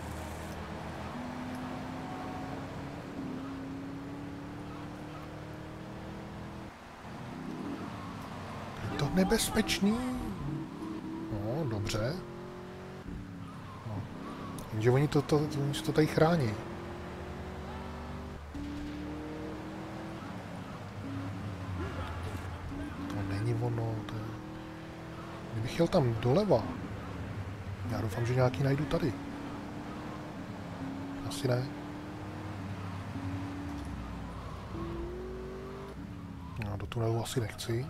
Je to nebezpečný? No, dobře. No. Jenže oni to, to, oni to tady chrání. Ono, to je... Kdybych jel tam doleva, já doufám, že nějaký najdu tady. Asi ne. No, do tunelu asi nechci.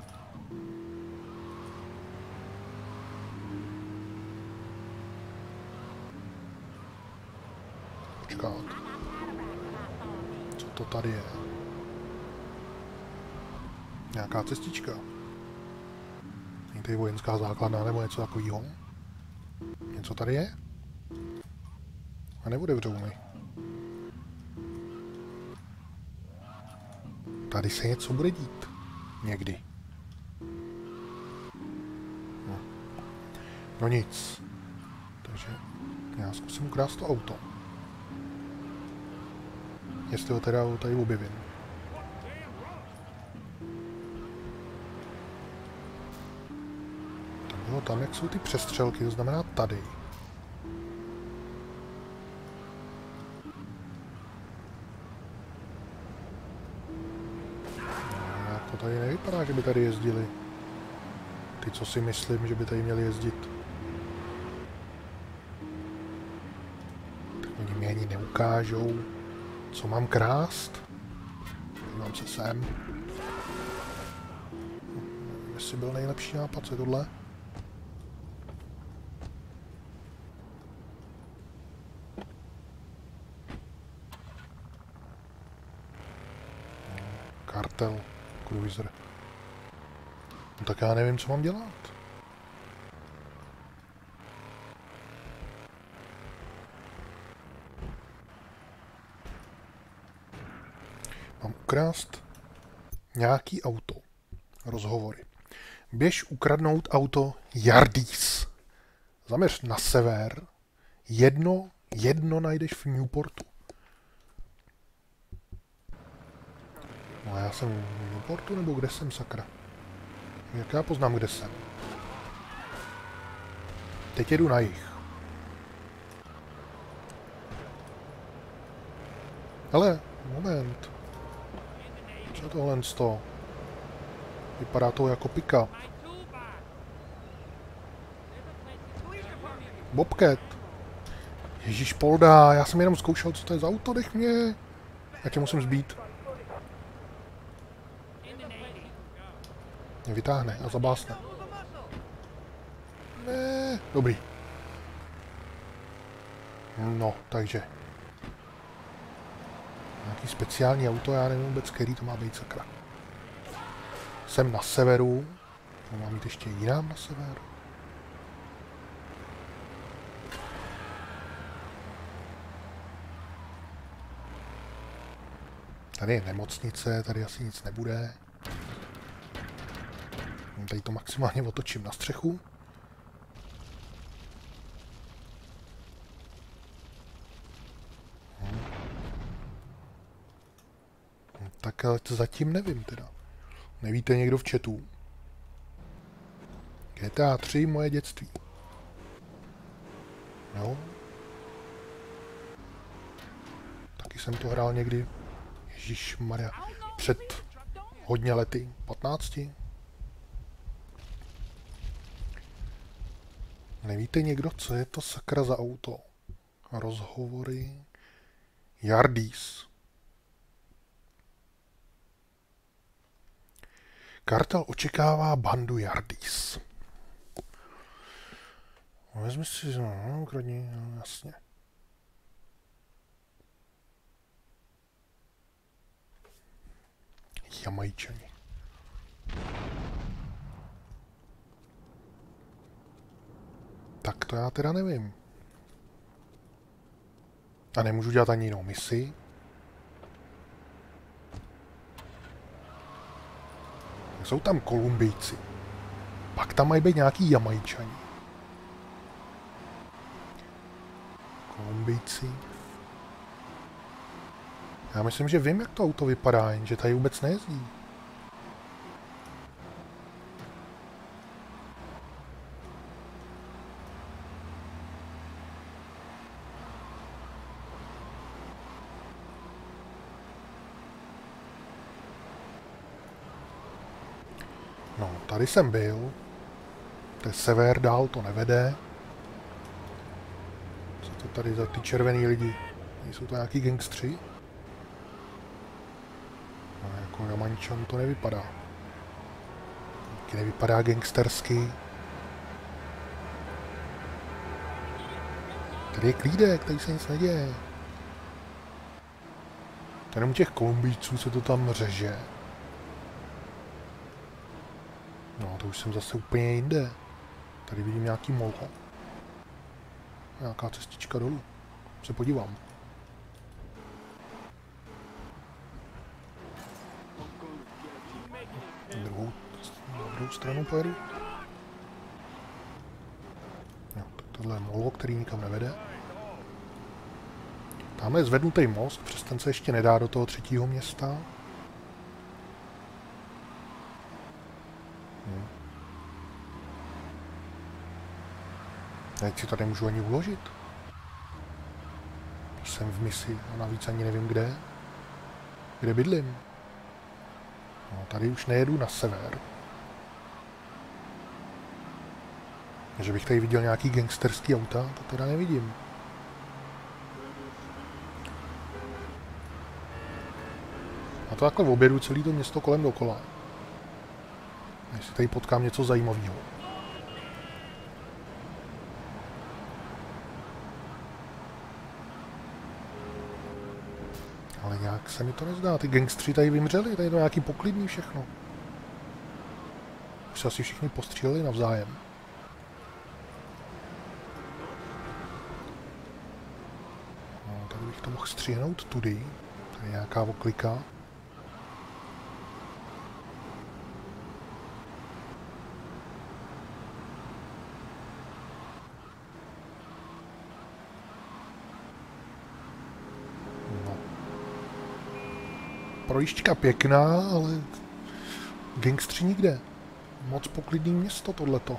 Počkat. Co to tady je? Nějaká cestička. Tady vojenská základna nebo něco takového. Něco tady je? A neotevřou mi. Tady se něco bude dít. Někdy. No, no nic. Takže já zkusím ukrást to auto. Jestli ho teda tady objevím. No, tam, jak jsou ty přestřelky, to znamená tady. No, jako tady nevypadá, že by tady jezdili. Ty, co si myslím, že by tady měli jezdit. Tak oni mě ani ukážou, co mám krást. Dívám se sem. Jestli byl nejlepší nápad, co je tohle? Kartel, cruiser. No tak já nevím, co mám dělat. Mám ukrást nějaký auto. Rozhovory. Běž ukradnout auto Yardis. Zaměř na sever. Jedno, jedno najdeš v Newportu. No a já jsem v Newportu, nebo kde jsem, sakra? Jak já poznám, kde jsem? Teď jedu na jih. Hele, moment. Co je tohle z toho? Vypadá to jako pika. Bobcat. Ježíš Polda, já jsem jenom zkoušel, co to je za auto, dech mě. Já tě musím zbít. Mě vytáhne a zabásne. Ne, dobrý. No, takže. Nějaký speciální auto, já nevím vůbec, který to má být, sakra. Jsem na severu. To mám jít ještě jinam na sever. Tady je nemocnice, tady asi nic nebude. Tady to maximálně otočím na střechu. Hm. Tak ale to zatím nevím teda. Nevíte někdo v chatu? G T A tři, moje dětství. No. Taky jsem to hrál někdy. Ježišmarja. Před hodně lety. patnácti. Nevíte někdo, co je to sakra za auto? Rozhovory. Yardis. Kartel očekává bandu Yardis. Vezmi si, no, ukradni, no, jasně. Jamajčani. Tak to já teda nevím. A nemůžu dělat ani jinou misi. Jsou tam Kolumbijci. Pak tam mají být nějaký Jamajčani. Kolumbijci. Já myslím, že vím, jak to auto vypadá, jenže tady vůbec nejezdí. No, tady jsem byl. To je sever, dál to nevede. Co to tady za ty červený lidi? Jsou to nějaký gangstři? No, jako Jamančan to nevypadá. Taky nevypadá gangstersky. Tady je klídek, tady se nic neděje. Jenom u těch Kolumbijců se to tam řeže. No, to už jsem zase úplně jinde. Tady vidím nějaký molo. Nějaká cestička dolů. Se podívám. Na druhou, na druhou stranu pojedu. No, tak tohle je molo, který nikam nevede. Tamhle je zvednutý most, přes ten se ještě nedá do toho třetího města. Hmm. Teď si tady můžu ani uložit. Jsem v misi a navíc ani nevím kde. Kde bydlím. No, tady už nejedu na sever. Že bych tady viděl nějaký gangsterský auta, to teda nevidím. A to takhle v obědu celý to město kolem dokola. Jestli tady potkám něco zajímavého. Ale nějak se mi to nezdá. Ty gangstři tady vymřeli, tady je to nějaký poklidný všechno. Už se asi všichni postříleli navzájem. No, tady bych to mohl stříhnout tudy. Tady je nějaká oklika. Projížďka pěkná, ale gangstři nikde. Moc poklidný město tohleto.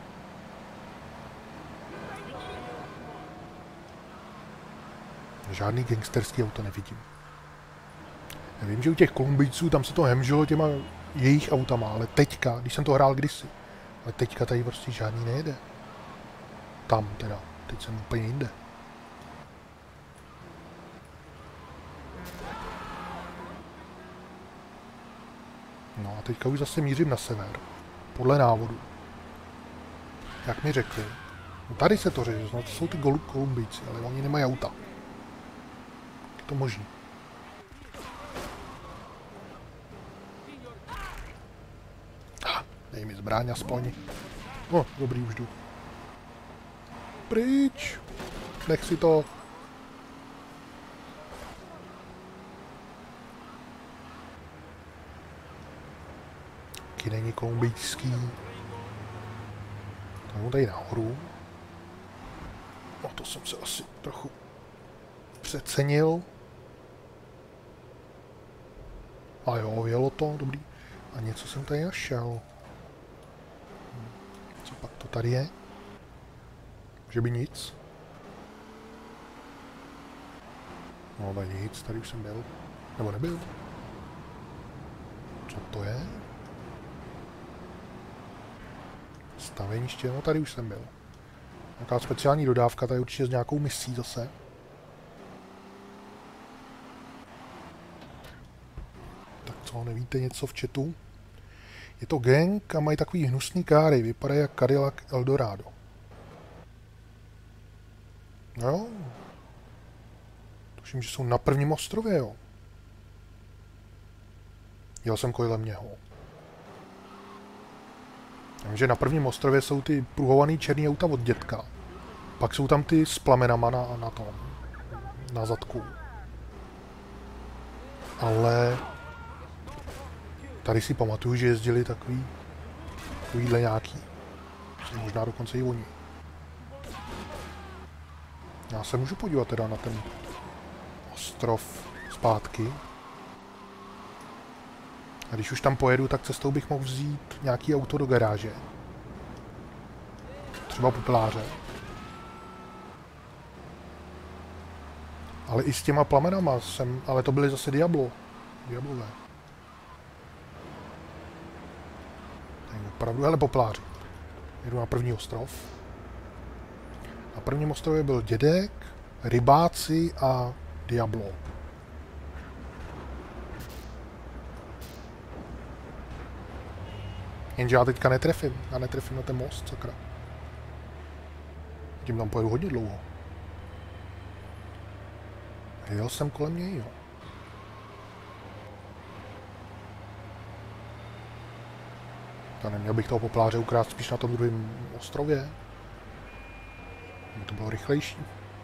Žádný gangsterský auto nevidím. Já vím, že u těch Kolumbijců tam se to hemžilo těma jejich autama, ale teďka, když jsem to hrál kdysi, ale teďka tady prostě žádný nejede. Tam teda, teď jsem úplně jinde. No a teďka už zase mířím na sever. Podle návodu. Jak mi řekli. No tady se to řeší, no to jsou ty Kolumbijci, ale oni nemají auta. Je to možný. Ah, dej mi zbraň aspoň. No, dobrý, už jdu. Pryč. Nech si to. Není kolumbijský. Tomu tady nahoru. No to jsem se asi trochu přecenil. A jo, jelo to, dobrý. A něco jsem tady našel. Co pak to tady je? Že by nic. No tady nic, tady už jsem byl. Nebo nebyl. Co to je? Staveniště, no tady už jsem byl. Nějaká speciální dodávka, tady určitě s nějakou misí zase. Tak co, nevíte něco v chatu? Je to gang a mají takový hnusný káry, vypadají jak Cadillac Eldorado. No jo. Tuším, že jsou na prvním ostrově, jo. Jel jsem kolem něho. Vím, že na prvním ostrově jsou ty pruhovaný černý auta od dětka. Pak jsou tam ty s plamenama na, na tom, na zadku. Ale tady si pamatuju, že jezdili takový, takovýhle nějaký. Možná dokonce i oni. Já se můžu podívat teda na ten ostrov zpátky. A když už tam pojedu, tak cestou bych mohl vzít nějaký auto do garáže. Třeba pupláře. Ale i s těma plamenama jsem... Ale to byly zase Diablo. Diablové. Tak opravdu, hele popláři. Jedu na první ostrov. Na prvním ostrově byl dědek, rybáci a Diablo. Jenže já teďka netrefím. Já netrefím na ten most, sakra. Tím tam pojedu hodně dlouho. Jel jsem kolem něj, jo. To neměl bych toho popláře ukrást spíš na tom druhém ostrově. Aby to bylo rychlejší.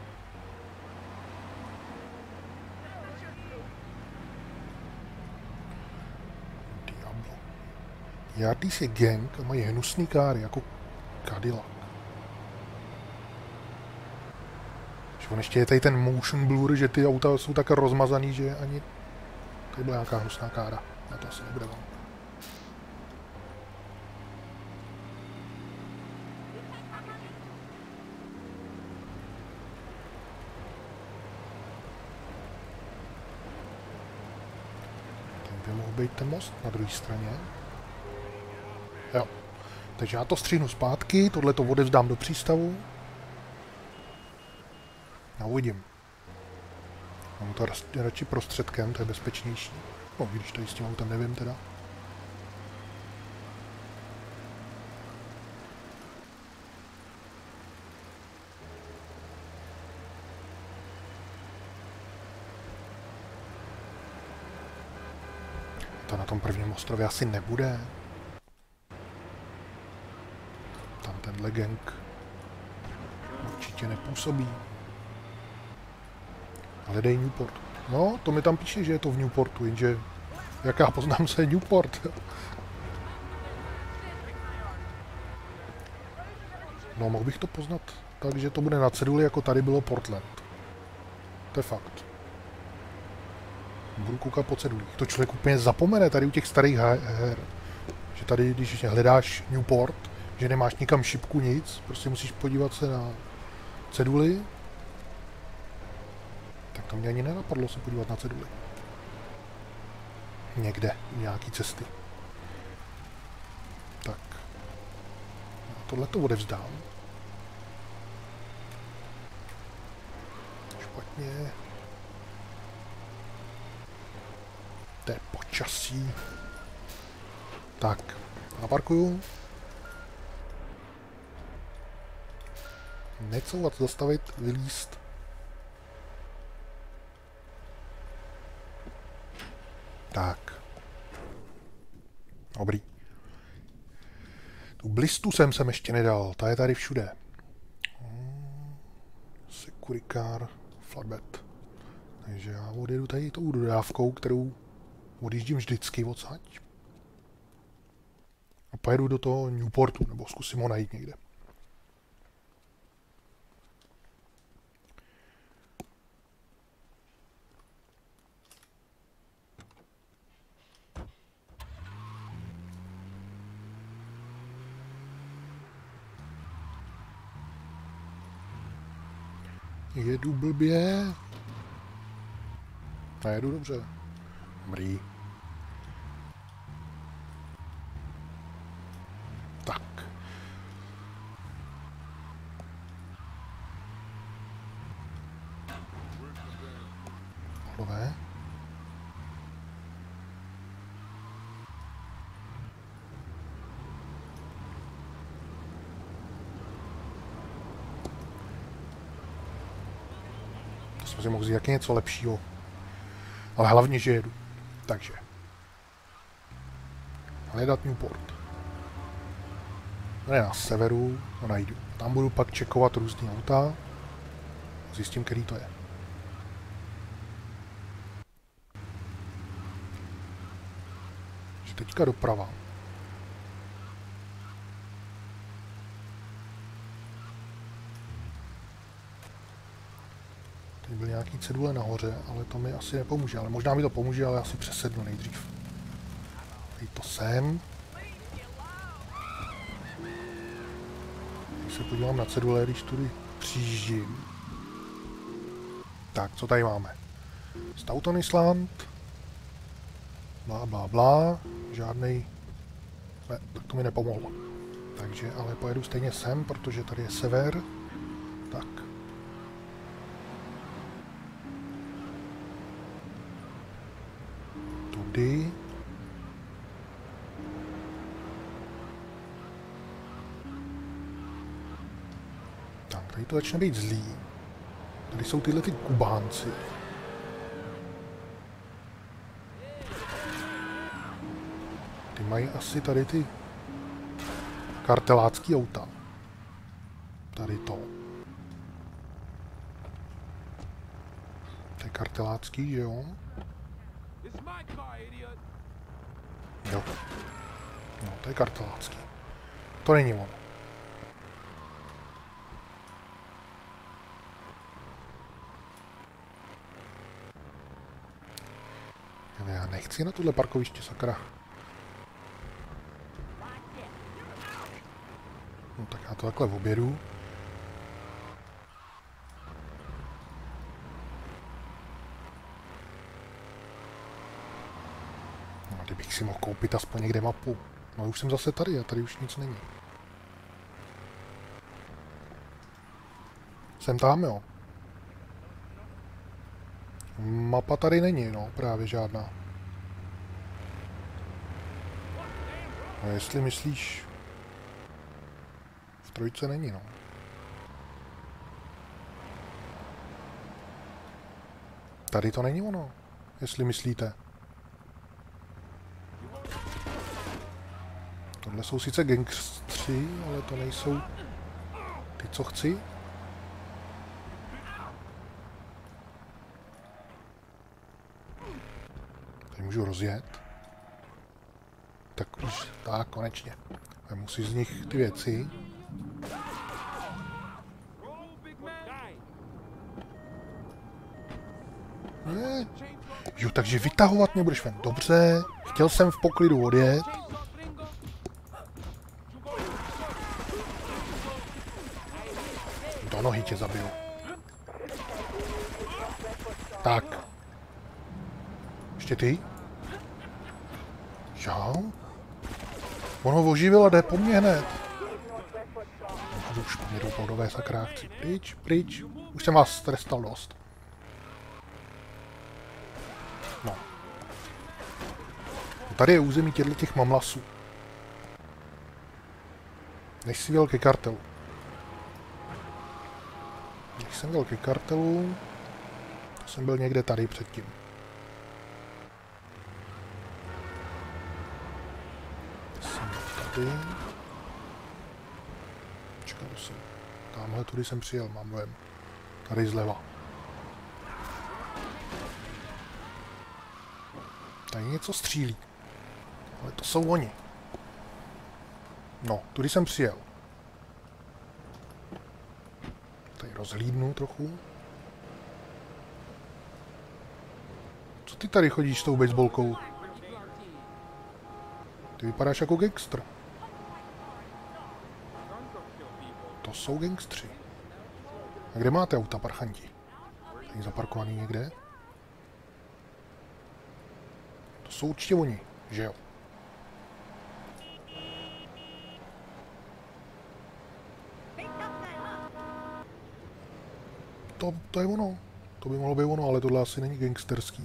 Diablo. Jardis je gang a mají hnusný káry, jako Cadillac. On ještě je tady ten motion blur, že ty auta jsou tak rozmazaný, že ani... Tady byla nějaká hnusná kára. Na to asi nebude vám. Tady by mohl být ten most na druhé straně. Jo. Takže já to stříhnu zpátky, tohle to odevzdám do přístavu. A uvidím. Mám to radši prostředkem, to je bezpečnější. No, když tady s tím autem nevím teda. To na tom prvním ostrově asi nebude. Tam tenhle gang určitě nepůsobí. Hledej Newport. No, to mi tam píše, že je to v Newportu, jenže jak já poznám se Newport. No, mohl bych to poznat tak, že to bude na ceduli, jako tady bylo Portland. To je fakt. Budu koukat po cedulích. To člověk úplně zapomene tady u těch starých her. Že tady, když hledáš Newport, že nemáš nikam šipku, nic, prostě musíš podívat se na ceduli. Tak to mě ani nenapadlo se podívat na ceduli. Někde, nějaký cesty. Tak. Tohle to odevzdám. Špatně. To je počasí. Tak, naparkuju. Necouvat, zastavit, vylíst. Tak. Dobrý. Tu blistu jsem sem ještě nedal, ta je tady všude. Securicar, flatbed. Takže já odjedu tady tou dodávkou, kterou odjíždím vždycky odsaď. A pojedu do toho Newportu, nebo zkusím ho najít někde. Jedu blbě. A jedu dobře. Dobrý. Tak. Holové. To jsme si mohli říct, jak je něco lepšího. Ale hlavně, že jedu. Takže. Hledat Newport. Ne na severu, to najdu. Tam budu pak čekovat různý auta. Zjistím, který to je. Takže teďka doprava. Tady byly nějaký cedule nahoře, ale to mi asi nepomůže. Ale možná mi to pomůže, ale asi přesednu nejdřív. Tady to sem. Když se podívám na cedule, když tudy přijíždím. Tak, co tady máme? Staunton Island. Blá, blá, blá. Žádnej... Ne, tak to mi nepomohlo. Takže, ale pojedu stejně sem, protože tady je sever. Tak. Tudy. Tak, tady to začne být zlý. Tady jsou tyhle ty Kubánci. Ty mají asi tady ty kartelácký auta. Tady to. To je kartelácký, že jo? Jo. No, to je kartelácký. To není ono. Já nechci na tohle parkoviště, sakra. No tak já to takhle objedu. No, kdybych si mohl koupit aspoň někde mapu. No už jsem zase tady a tady už nic není. Jsem tam, jo. Mapa tady není, no, právě žádná. No jestli myslíš... V trojce není, no. Tady to není ono, jestli myslíte. Tohle jsou sice gangstři, ale to nejsou ty, co chci. Tady můžu rozjet. Tak už, tak, konečně. Vemu si z nich ty věci. Ne. Jo, takže vytahovat mě budeš ven. Dobře, chtěl jsem v poklidu odjet. Do nohy tě zabiju. Tak. Ještě ty? Jo? On ho oživil a jde po mně hned. Už mě jdou podové sakráci. Pryč, pryč. Už jsem vás trestal dost. No. Tady je území těchto těch mamlasů. Než jsi věl ke kartelu. Než jsem věl ke kartelu, to jsem byl někde tady předtím. Jsem tady. Čekal jsem. Tamhle tudy jsem přijel, mám dojem. Tady zleva. Tady něco střílí. Ale to jsou oni. No, tudy jsem přijel. Tady rozhlídnu trochu. Co ty tady chodíš s tou baseballkou? Ty vypadáš jako gangster. To jsou gangstři. A kde máte auta, parchanti? Tady zaparkovaný někde? To jsou určitě oni, že jo? To, to je ono. To by mohlo být ono, ale tohle asi není gangsterský.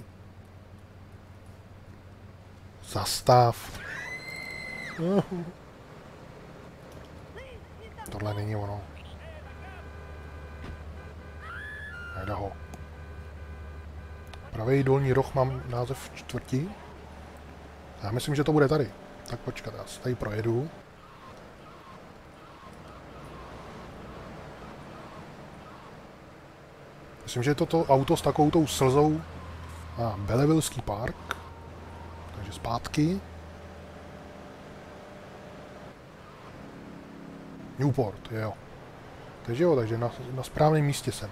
Zastav. Tohle není ono. Nejde ho. Pravý dolní roh mám název čtvrti. Já myslím, že to bude tady. Tak počkat, já se tady projedu. Myslím, že je to to auto s takovou tou slzou. A Bellevilleský park. Takže zpátky. Newport, jo. Takže jo, takže na, na správném místě jsem.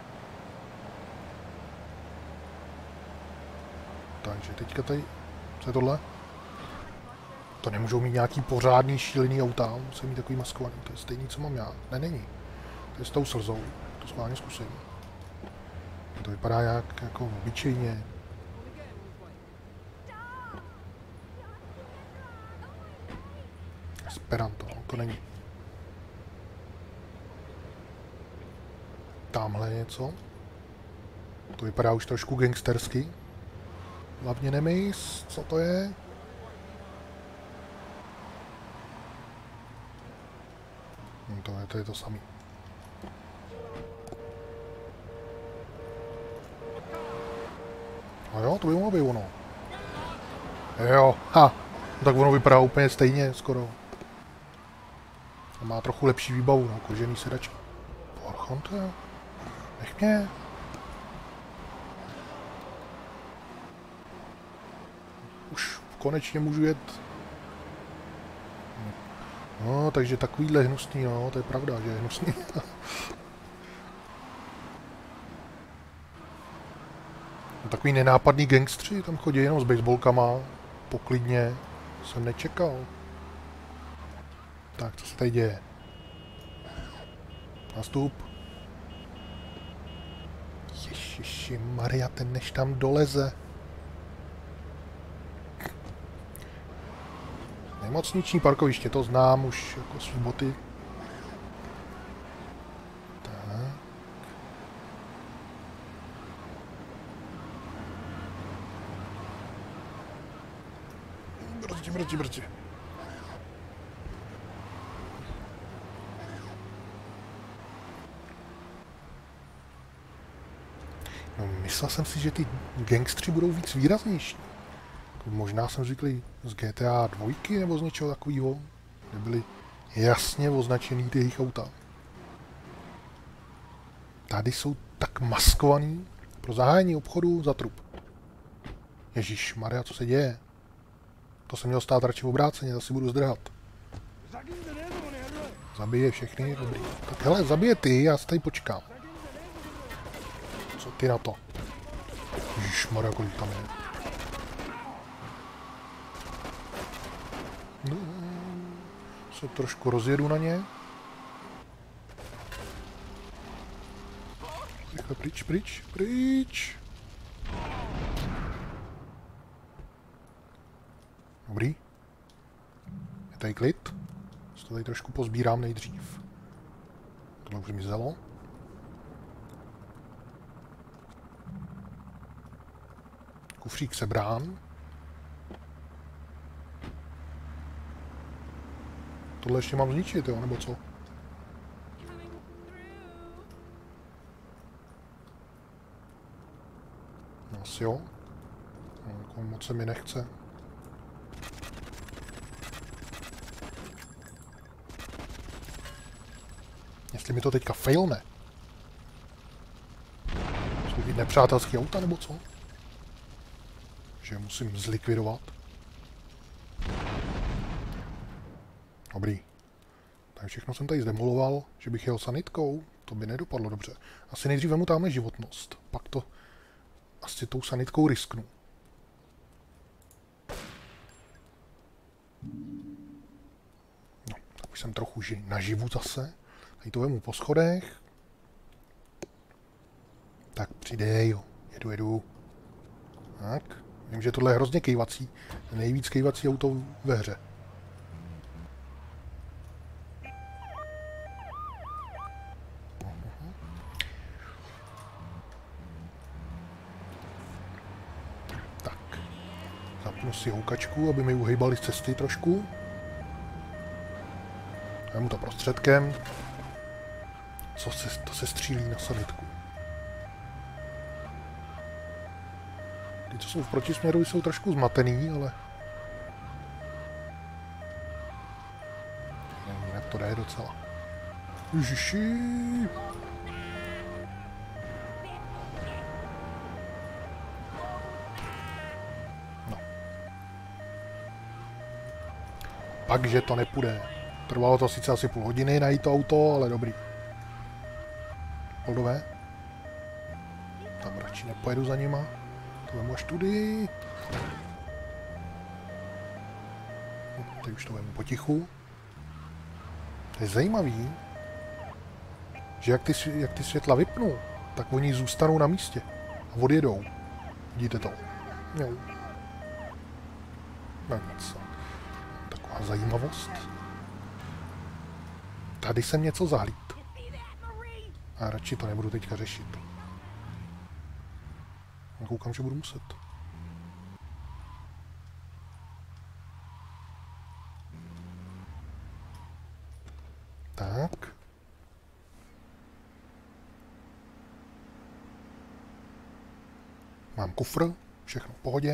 Takže teďka tady... Co je tohle? To nemůžou mít nějaký pořádný šílený auta, musí mít takový maskovaný. To je stejný, co mám já. Ne, není. To je s tou slzou. To schválně zkusím. To vypadá jak jako obyčejně. Esperanto, no, to není. Tamhle něco. To vypadá už trošku gangstersky. Hlavně nemys, co to je? No to je to, je to samý. No jo, to by mohlo být ono. Jo, ha, no tak ono vypadá úplně stejně skoro. A má trochu lepší výbavu, no, kožený sedačky. Porchonte, nech mě. Už konečně můžu jet. No, takže takovýhle hnusný, no, to je pravda, že je hnusný. No, takový nenápadný gangstři tam chodí jenom s baseballkama, poklidně, jsem nečekal. Tak, co se tady děje? Nastup. Ježiši Maria, ten než tam doleze. Nemocniční parkoviště, to znám už jako svý boty. Tak. Brzdi, brzdi, brzdi. myslel jsem si, že ty gangstři budou víc výraznější. Možná jsem zvyklý z G T A dva nebo z něčeho takového, kde byly jasně označený ty jejich auta. Tady jsou tak maskovaný pro zahájení obchodu za trup. Ježíš Maria, co se děje? To se mělo stát radši v obráceně, zase budu zdrhat. Zabije všechny, dobrý. Tak hele, zabije ty, já si tady počkám. Co ty na to? Ježíš Maria, kolik tam je. No, se trošku rozjedu na ně. Rychle pryč, pryč, pryč. Dobrý. Je tady klid. Se to tady trošku pozbírám nejdřív. Tohle už zmizelo. Kufřík sebrán. Tohle ještě mám zničit, jo, nebo co? No asi jo. No, jako moc se mi nechce. Jestli mi to teďka failne. Jsou ty nepřátelský auta, nebo co? Že je musím zlikvidovat. Dobrý. Tak všechno jsem tady zdemoloval, že bych jel sanitkou. To by nedopadlo dobře. Asi nejdřív vemu tamhle životnost. Pak to asi tou sanitkou risknu. No, tak už jsem trochu naživu zase. Tady to vemu po schodech. Tak přidej, jo. Jedu, jedu. Tak. Vím, že tohle je hrozně kejvací. Nejvíc kejvací auto ve hře. Tak. Zapnu si houkačku, aby mi uhejbali z cesty trošku. Vemu to prostředkem. Co se, to se střílí na sanitku. Ty, co jsou v protisměru, jsou trošku zmatený, ale... Nevím, jak to jde docela. Ježiši! No. Pak, že to nepůjde. Trvalo to sice asi půl hodiny najít to auto, ale dobrý. Holdové. Tam radši nepojedu za nima. To vemu až tudy. No, teď už to vemu potichu. To je zajímavý, že jak ty, jak ty světla vypnu, tak oni zůstanou na místě a odjedou. Vidíte to? Jo. No nic. Taková zajímavost. Tady jsem něco zahlíd. A radši to nebudu teďka řešit. Koukám, že budu muset. Tak. Mám kufr, všechno v pohodě.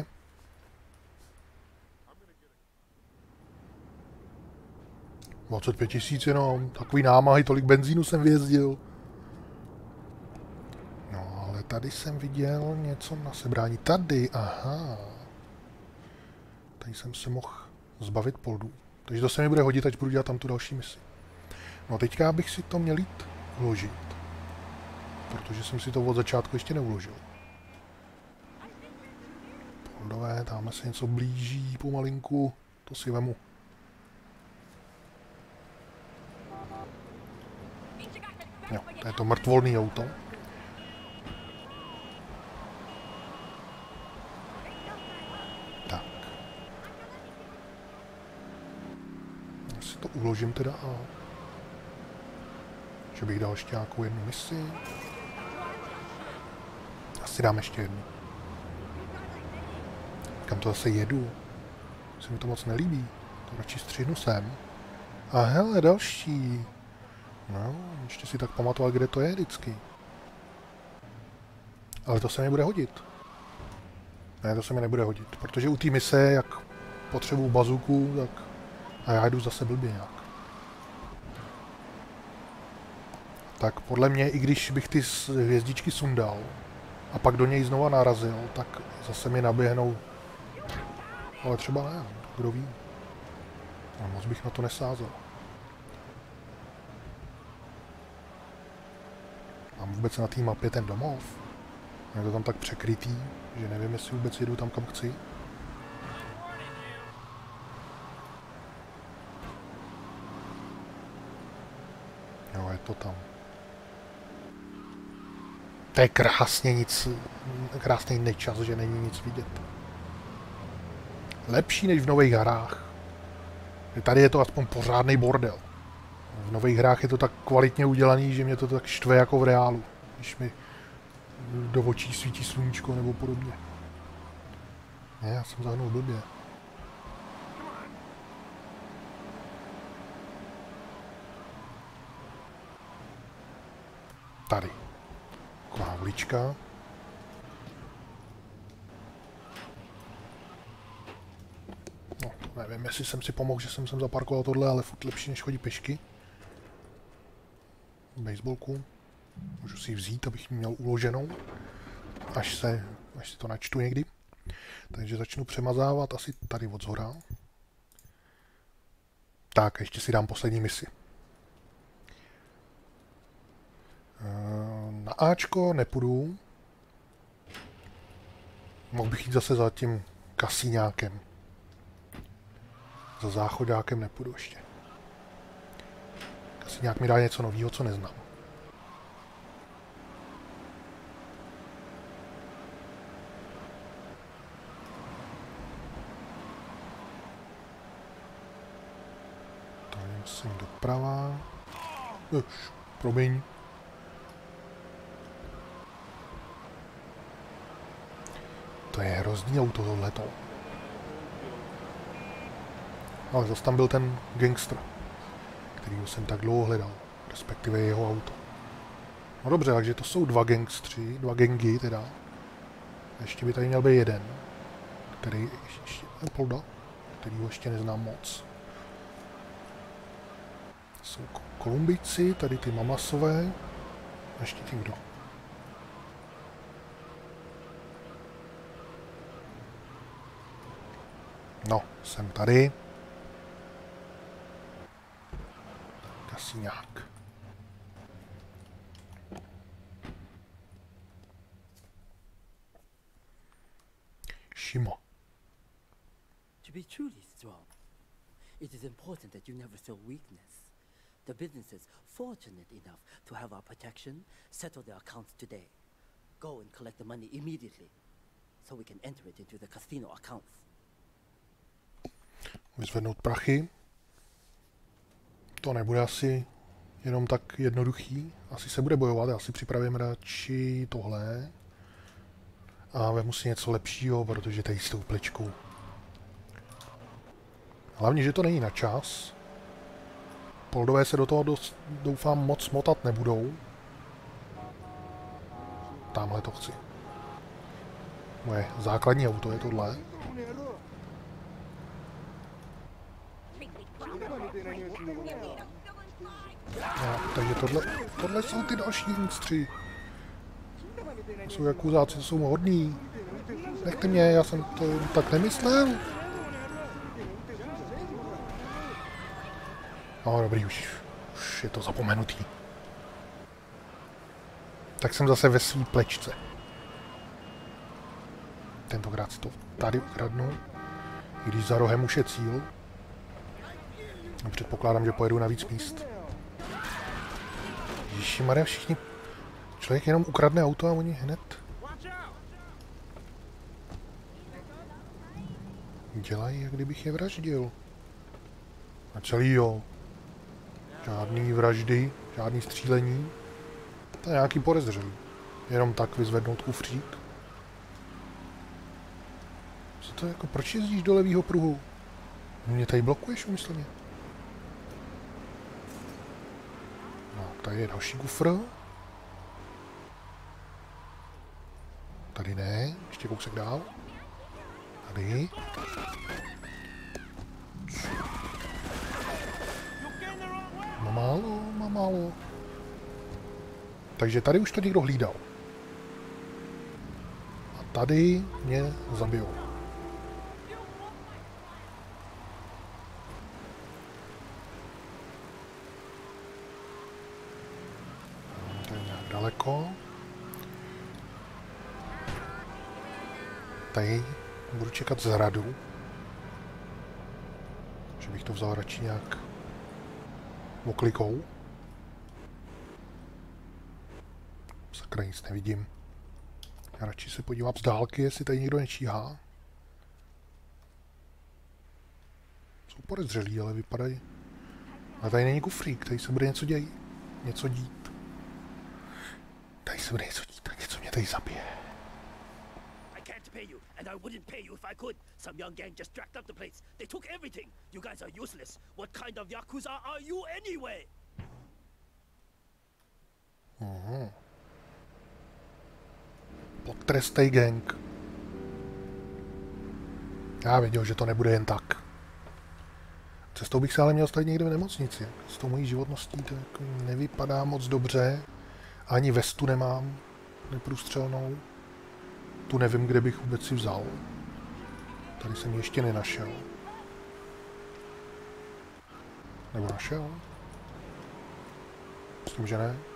dvacet pět tisíc jenom, takový námahy, tolik benzínu jsem vyjezdil. No, ale tady jsem viděl něco na sebrání. Tady, aha. Tady jsem se mohl zbavit poldů. Takže to se mi bude hodit, ať budu dělat tam tu další misi. No, teďka bych si to měl jít uložit. Protože jsem si to od začátku ještě neuložil. Poldové, tamhle se něco blíží pomalinku. To si vemu. Jo, to je to mrtvolný auto. Tak. Já si to uložím teda a... Že bych dal ještě nějakou jednu misi. Asi dám ještě jednu. Kam to zase jedu? Se mi to moc nelíbí. To radši střihnu sem. A hele, další. No, ještě si tak pamatoval, kde to je vždycky. Ale to se mi bude hodit. Ne, to se mi nebude hodit, protože u té mise, jak potřebuju bazuku, tak... A já jdu zase blbě nějak. Tak podle mě, i když bych ty hvězdičky sundal a pak do něj znova narazil, tak zase mi naběhnou. Ale třeba ne, kdo ví. A moc bych na to nesázel. Mám vůbec na té mapě ten domov? Je to tam tak překrytý, že nevím, jestli vůbec jedu tam, kam chci. Jo, je to tam. To je krásně nic, krásný nečas, že není nic vidět. Lepší než v nových hrách. Tady je to aspoň pořádný bordel. V nových hrách je to tak kvalitně udělaný, že mě to tak štve jako v reálu. Když mi do očí svítí sluníčko nebo podobně. Ne, já jsem zahnul blbě. Tady. Taková ulička. No, nevím, jestli jsem si pomohl, že jsem sem zaparkoval tohle, ale furt lepší, než chodí pešky. Baseballku. Můžu si ji vzít, abych ji měl uloženou, až, se, až si to načtu někdy. Takže začnu přemazávat asi tady od zhora. Tak, ještě si dám poslední misi. Na Ačko nepůjdu. Mohl bych jít zase za tím kasíňákem. Za záchodákem nepůjdu ještě. Kasíňák mi dá něco nového, co neznám. Tady musím doprava. Už, promiň. To je hrozný auto tohleto. Ale zase tam byl ten gangster, kterýho jsem tak dlouho hledal, respektive jeho auto. No dobře, takže to jsou dva gangstři, dva gangy teda. Ještě by tady měl být jeden, který ještě, Polda, kterýho ještě neznám moc. Jsou Kolumbijci, tady ty Mamasové, a ještě tím kdo. No, jsem tady. Kasíňák. Shimo. To be truly strong, it is important that you never show weakness. The business is fortunate enough to have our protection. Settle their accounts today. Go and collect the money immediately, so we can enter it into the casino accounts. Vyzvednout prachy. To nebude asi jenom tak jednoduchý. Asi se bude bojovat, já si připravím radši tohle. A vemu si něco lepšího, protože tady s tou plečkou. Hlavně, že to není na čas. Poldové se do toho dost, doufám moc motat nebudou. Tamhle to chci. Moje základní auto je tohle. No, takže tohle, tohle jsou ty další gangstři. To jsou jakuzáci, to jsou hodný. Nechte mě, já jsem to tak nemyslel. No dobrý, už, už je to zapomenutý. Tak jsem zase ve svý plečce. Tentokrát si to tady ukradnu. I když za rohem už je cíl. A předpokládám, že pojedu na víc míst. Ježišmarja, všichni... Člověk jenom ukradne auto a oni hned... Dělají, jak kdybych je vraždil. A celý jo. Žádný vraždy, žádný střílení. To je nějaký podezřelý. Jenom tak vyzvednout kufřík. Co to jako, proč jezdíš do levýho pruhu? Mě tady blokuješ umyslně. No, tady je další kufr. Tady ne, ještě kousek dál. Tady. Mám málo, mám málo. Takže tady už to někdo hlídal. A tady mě zabijou. To je nějak daleko. Tady budu čekat zradu. Že bych to vzal radši nějak oklikou. Sakra, nic nevidím. Já radši se podívám z dálky, jestli tady někdo nečíhá. Jsou podezřelí, ale vypadají. Ale tady není kufrík, tady se bude něco dějí. Něco dít. Tady se bude něco dít, něco mě tady zabije. Pay you, and I wouldn't pay you if I could. Some young gang just dragged up the place. They took everything. You guys are useless. What kind of yakuza are you anyway? Uhum. Potrestej gang. Já věděl, že to nebude jen tak. Cestou bych se ale měl stát někde v nemocnici. S tou mojí životností to jako nevypadá moc dobře. Ani vestu nemám neprůstřelnou. Tu nevím, kde bych vůbec si vzal. Tady jsem ji ještě nenašel. Nebo našel? Myslím, že ne.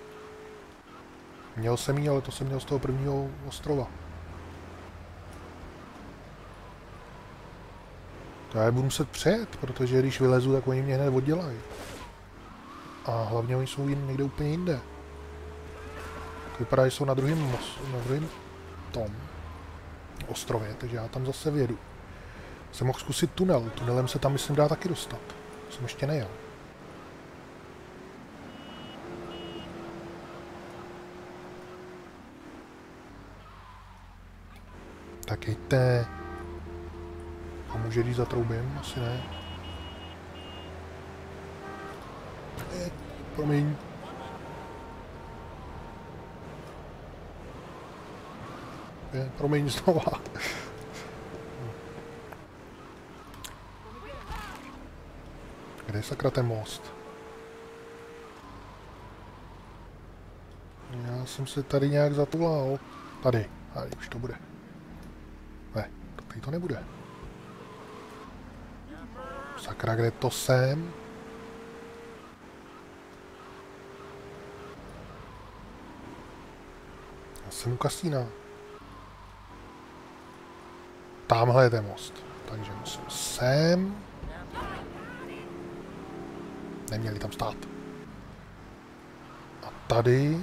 Měl jsem ji, ale to jsem měl z toho prvního ostrova. To já je budu muset přejet, protože když vylezu, tak oni mě hned oddělají. A hlavně oni jsou někde úplně jinde. To vypadá, že jsou na druhém na druhém tom ostrově, takže já tam zase vědu. Jsem mohl zkusit tunel. Tunelem se tam, myslím, dá taky dostat. Jsem ještě nejel. Tak jeďte. Pomůže, když zatroubím? Asi ne. Je, promiň. Je, promiň znova. Kde je sakra ten most? Já jsem se tady nějak zatulal. Tady. Tady už to bude. Ne, tady to nebude. Sakra, kde to jsem? Já jsem u kasína. Tamhle je ten most. Takže musím sem. Neměli tam stát. A tady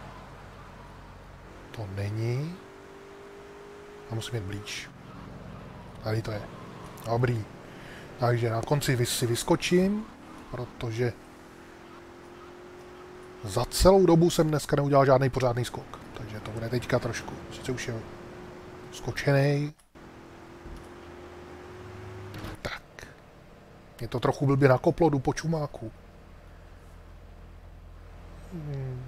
to není. A musím jít blíž. Tady to je. Dobrý. Takže na konci si vyskočím, protože za celou dobu jsem dneska neudělal žádný pořádný skok. Takže to bude teďka trošku. Sice už je skočený. Tak. Je to trochu blbě nakoplo, jdu po čumáku. Hmm.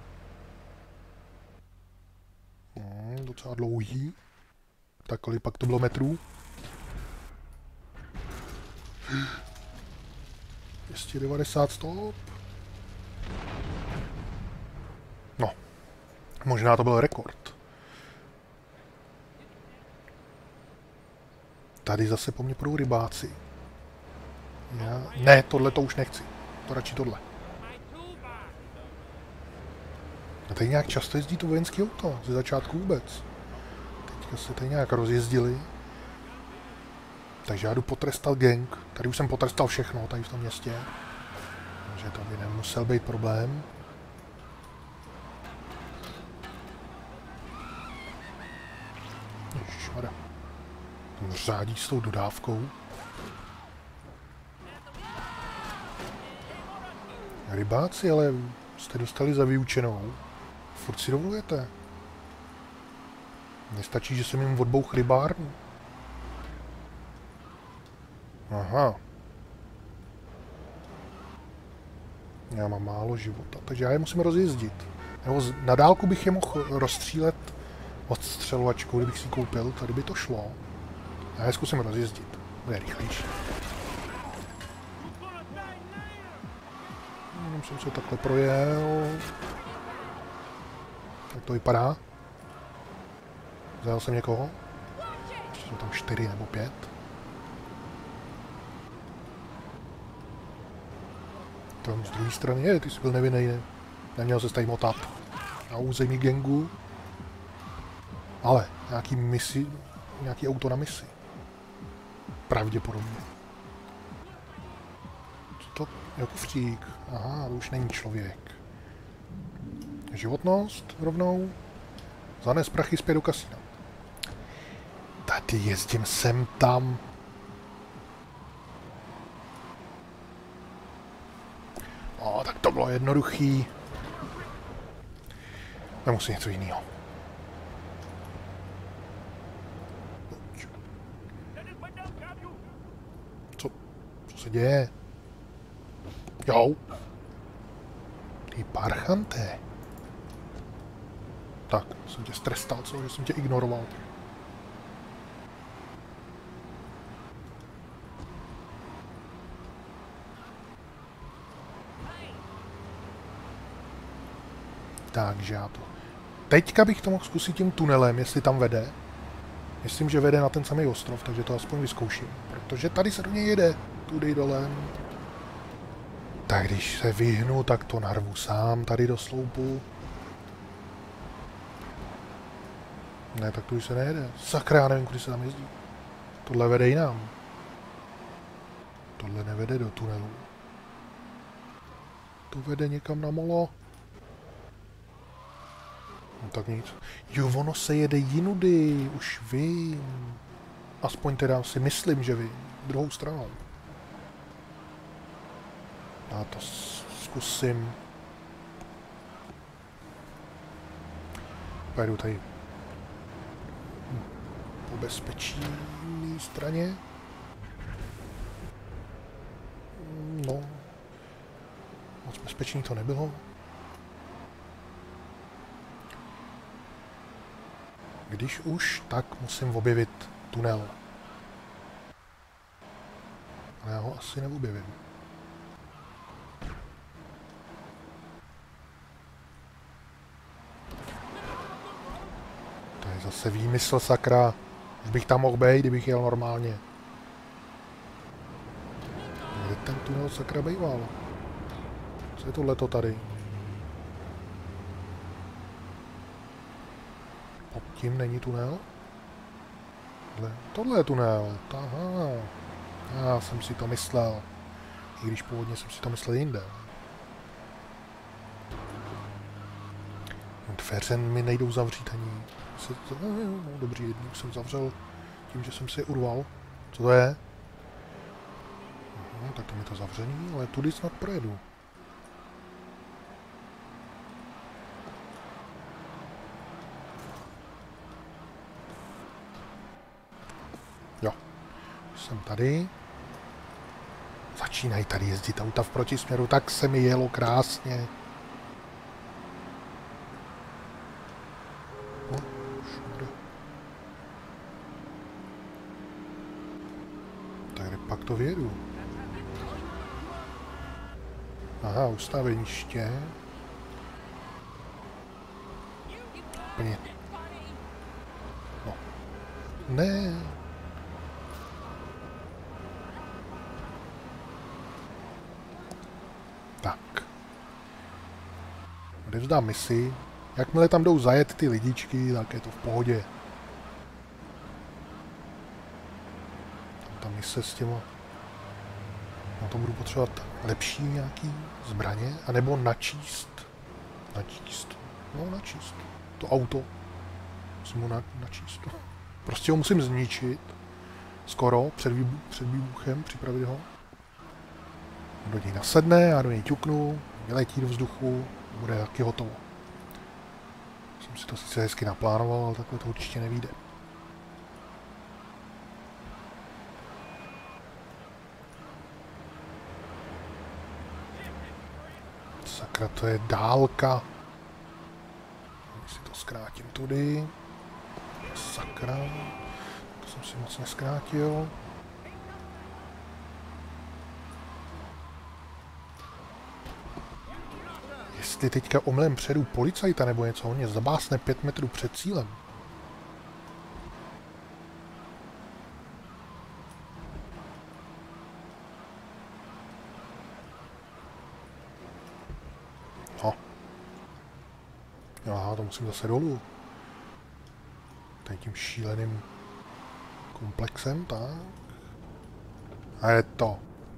Hmm, docela dlouhý. Tak kolik pak to bylo metrů? dvě stě devadesát stop. No. Možná to byl rekord. Tady zase po mně půjdou rybáci. Já... Ne, tohle to už nechci. To radši tohle. A tady nějak často jezdí to vojenské auto. Ze začátku vůbec. Teďka se tady nějak rozjezdili. Takže já jdu potrestat gang. Tady už jsem potrestal všechno, tady v tom městě. Takže to by nemusel být problém. Ježišmarja. Tam řádí s tou dodávkou. Rybáci, ale jste dostali za vyučenou. Furt si dovolujete. Nestačí, že jsem jim odbouch rybárnu. Aha. Já mám málo života, takže já je musím rozjezdit. Nebo na dálku bych je mohl rozstřílet odstřelovačkou, kdybych si koupil, tady by to šlo. Já je zkusím rozjezdit. Bude rychlejší. Jenom jsem se takhle projel. Jak to vypadá? Zajel jsem někoho? Ještě jsou tam čtyři nebo pět. Tam z druhé strany je, ty jsi byl nevinnej, ne? Neměl se tady motat na území gangu. Ale nějaký misi, nějaký auto na misi. Pravděpodobně. Co to? Jako vtík. Aha, to už není člověk. Životnost rovnou. Zanes prachy zpět do kasína. Tady jezdím sem tam. O, tak to bylo jednoduchý. Nemusí něco jiného. Co? Co se děje? Jo. Ty parchante. Tak, jsem tě strestal, co? Že jsem tě ignoroval. Takže já to... Teďka bych to mohl zkusit tím tunelem, jestli tam vede. Myslím, že vede na ten samý ostrov, takže to aspoň vyzkouším. Protože tady se do něj jede. Tudy dole. Tak když se vyhnu, tak to narvu sám tady do sloupu. Ne, tak tu už se nejede. Sakra, já nevím, kudy se tam jezdí. Tohle vede jinam. Tohle nevede do tunelu. To vede někam na molo. No tak nic. Jo, ono se jede jinudy, už vím. Aspoň teda si myslím, že vím. Druhou stranou. Já to zkusím. Pojedu tady po bezpečné straně. No. Moc bezpečný to nebylo. Když už, tak musím objevit tunel. Ale já ho asi neobjevím. To je zase výmysl, sakra. Už bych tam mohl být, kdybych jel normálně. Kde ten tunel sakra býval? Co je tohleto tady? Pod tím není tunel? Tohle, tohle je tunel. Aha. Já jsem si to myslel. I když původně jsem si to myslel jinde. Dveře mi nejdou zavřít ani. Se, no, dobrý, jednou jsem zavřel tím, že jsem si je urval. Co to je? Aha, tak to mi to zavřený, ale tudy snad projedu. Jo, jsem tady. Začínají tady jezdit auta v protisměru, tak se mi jelo krásně. No, šude. Tak kde pak to vědu? Aha, ustaveniště. Úplně. No. Ne. Tak. Odevzdám misi. Jakmile tam jdou zajet ty lidičky, tak je to v pohodě. Tam ta mise s těma... Na to budu potřebovat lepší nějaký zbraně, anebo načíst. Načíst. No, načíst. To auto. Musím ho na, načíst. Prostě ho musím zničit. Skoro, před, výbu, před výbuchem, připravit ho. Do něj nasedne, já do něj ťuknu, vyletí do vzduchu, bude taky hotovo. Jsem si to sice hezky naplánoval, ale takhle to určitě nevyjde. Sakra, to je dálka. Si to zkrátím tudy. sakra. To jsem si moc neskrátil. Jestli teďka omylem předu policajta nebo něco, on mě zabásne pět metrů před cílem. No. Aha, to musím zase dolů. Tady tím šíleným komplexem, tak. A je to.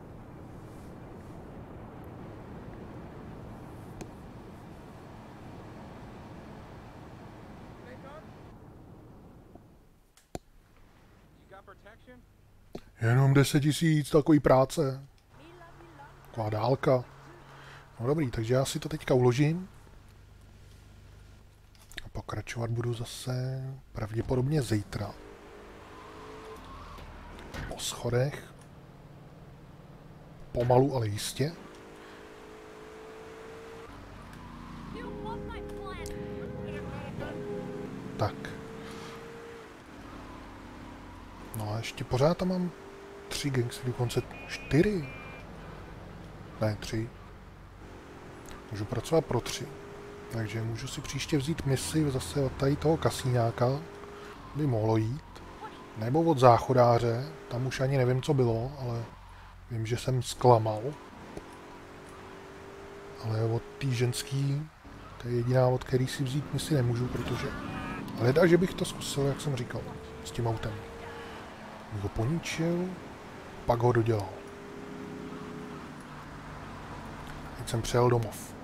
Jenom deset tisíc, takový práce. Taková dálka. No dobrý, takže já si to teďka uložím. A pokračovat budu zase pravděpodobně zítra. Po schodech. Pomalu, ale jistě. Tak. No a ještě pořád tam mám tři gangstery, dokonce čtyři. Ne, tři. Můžu pracovat pro tři. Takže můžu si příště vzít misi zase od tady toho kasíňáka. By mohlo jít. Nebo od záchodáře. Tam už ani nevím, co bylo, ale vím, že jsem zklamal. Ale od té ženský, to je jediná, od který si vzít misi nemůžu, protože... Ale dá, že bych to zkusil, jak jsem říkal, s tím autem. Bych ho poničil, pak ho dodělal. Teď jsem přijel domov.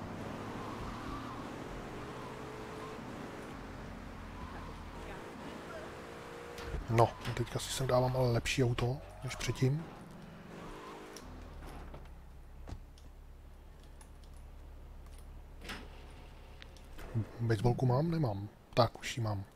No, teďka si sem dávám ale lepší auto, než předtím. Baseballku mám? Nemám. Tak, už ji mám.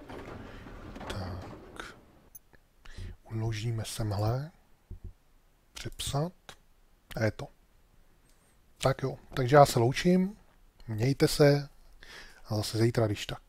Tak. Uložíme semhle. Přepsat. A je to. Tak jo, takže já se loučím. Mějte se. A zase zítra, když tak.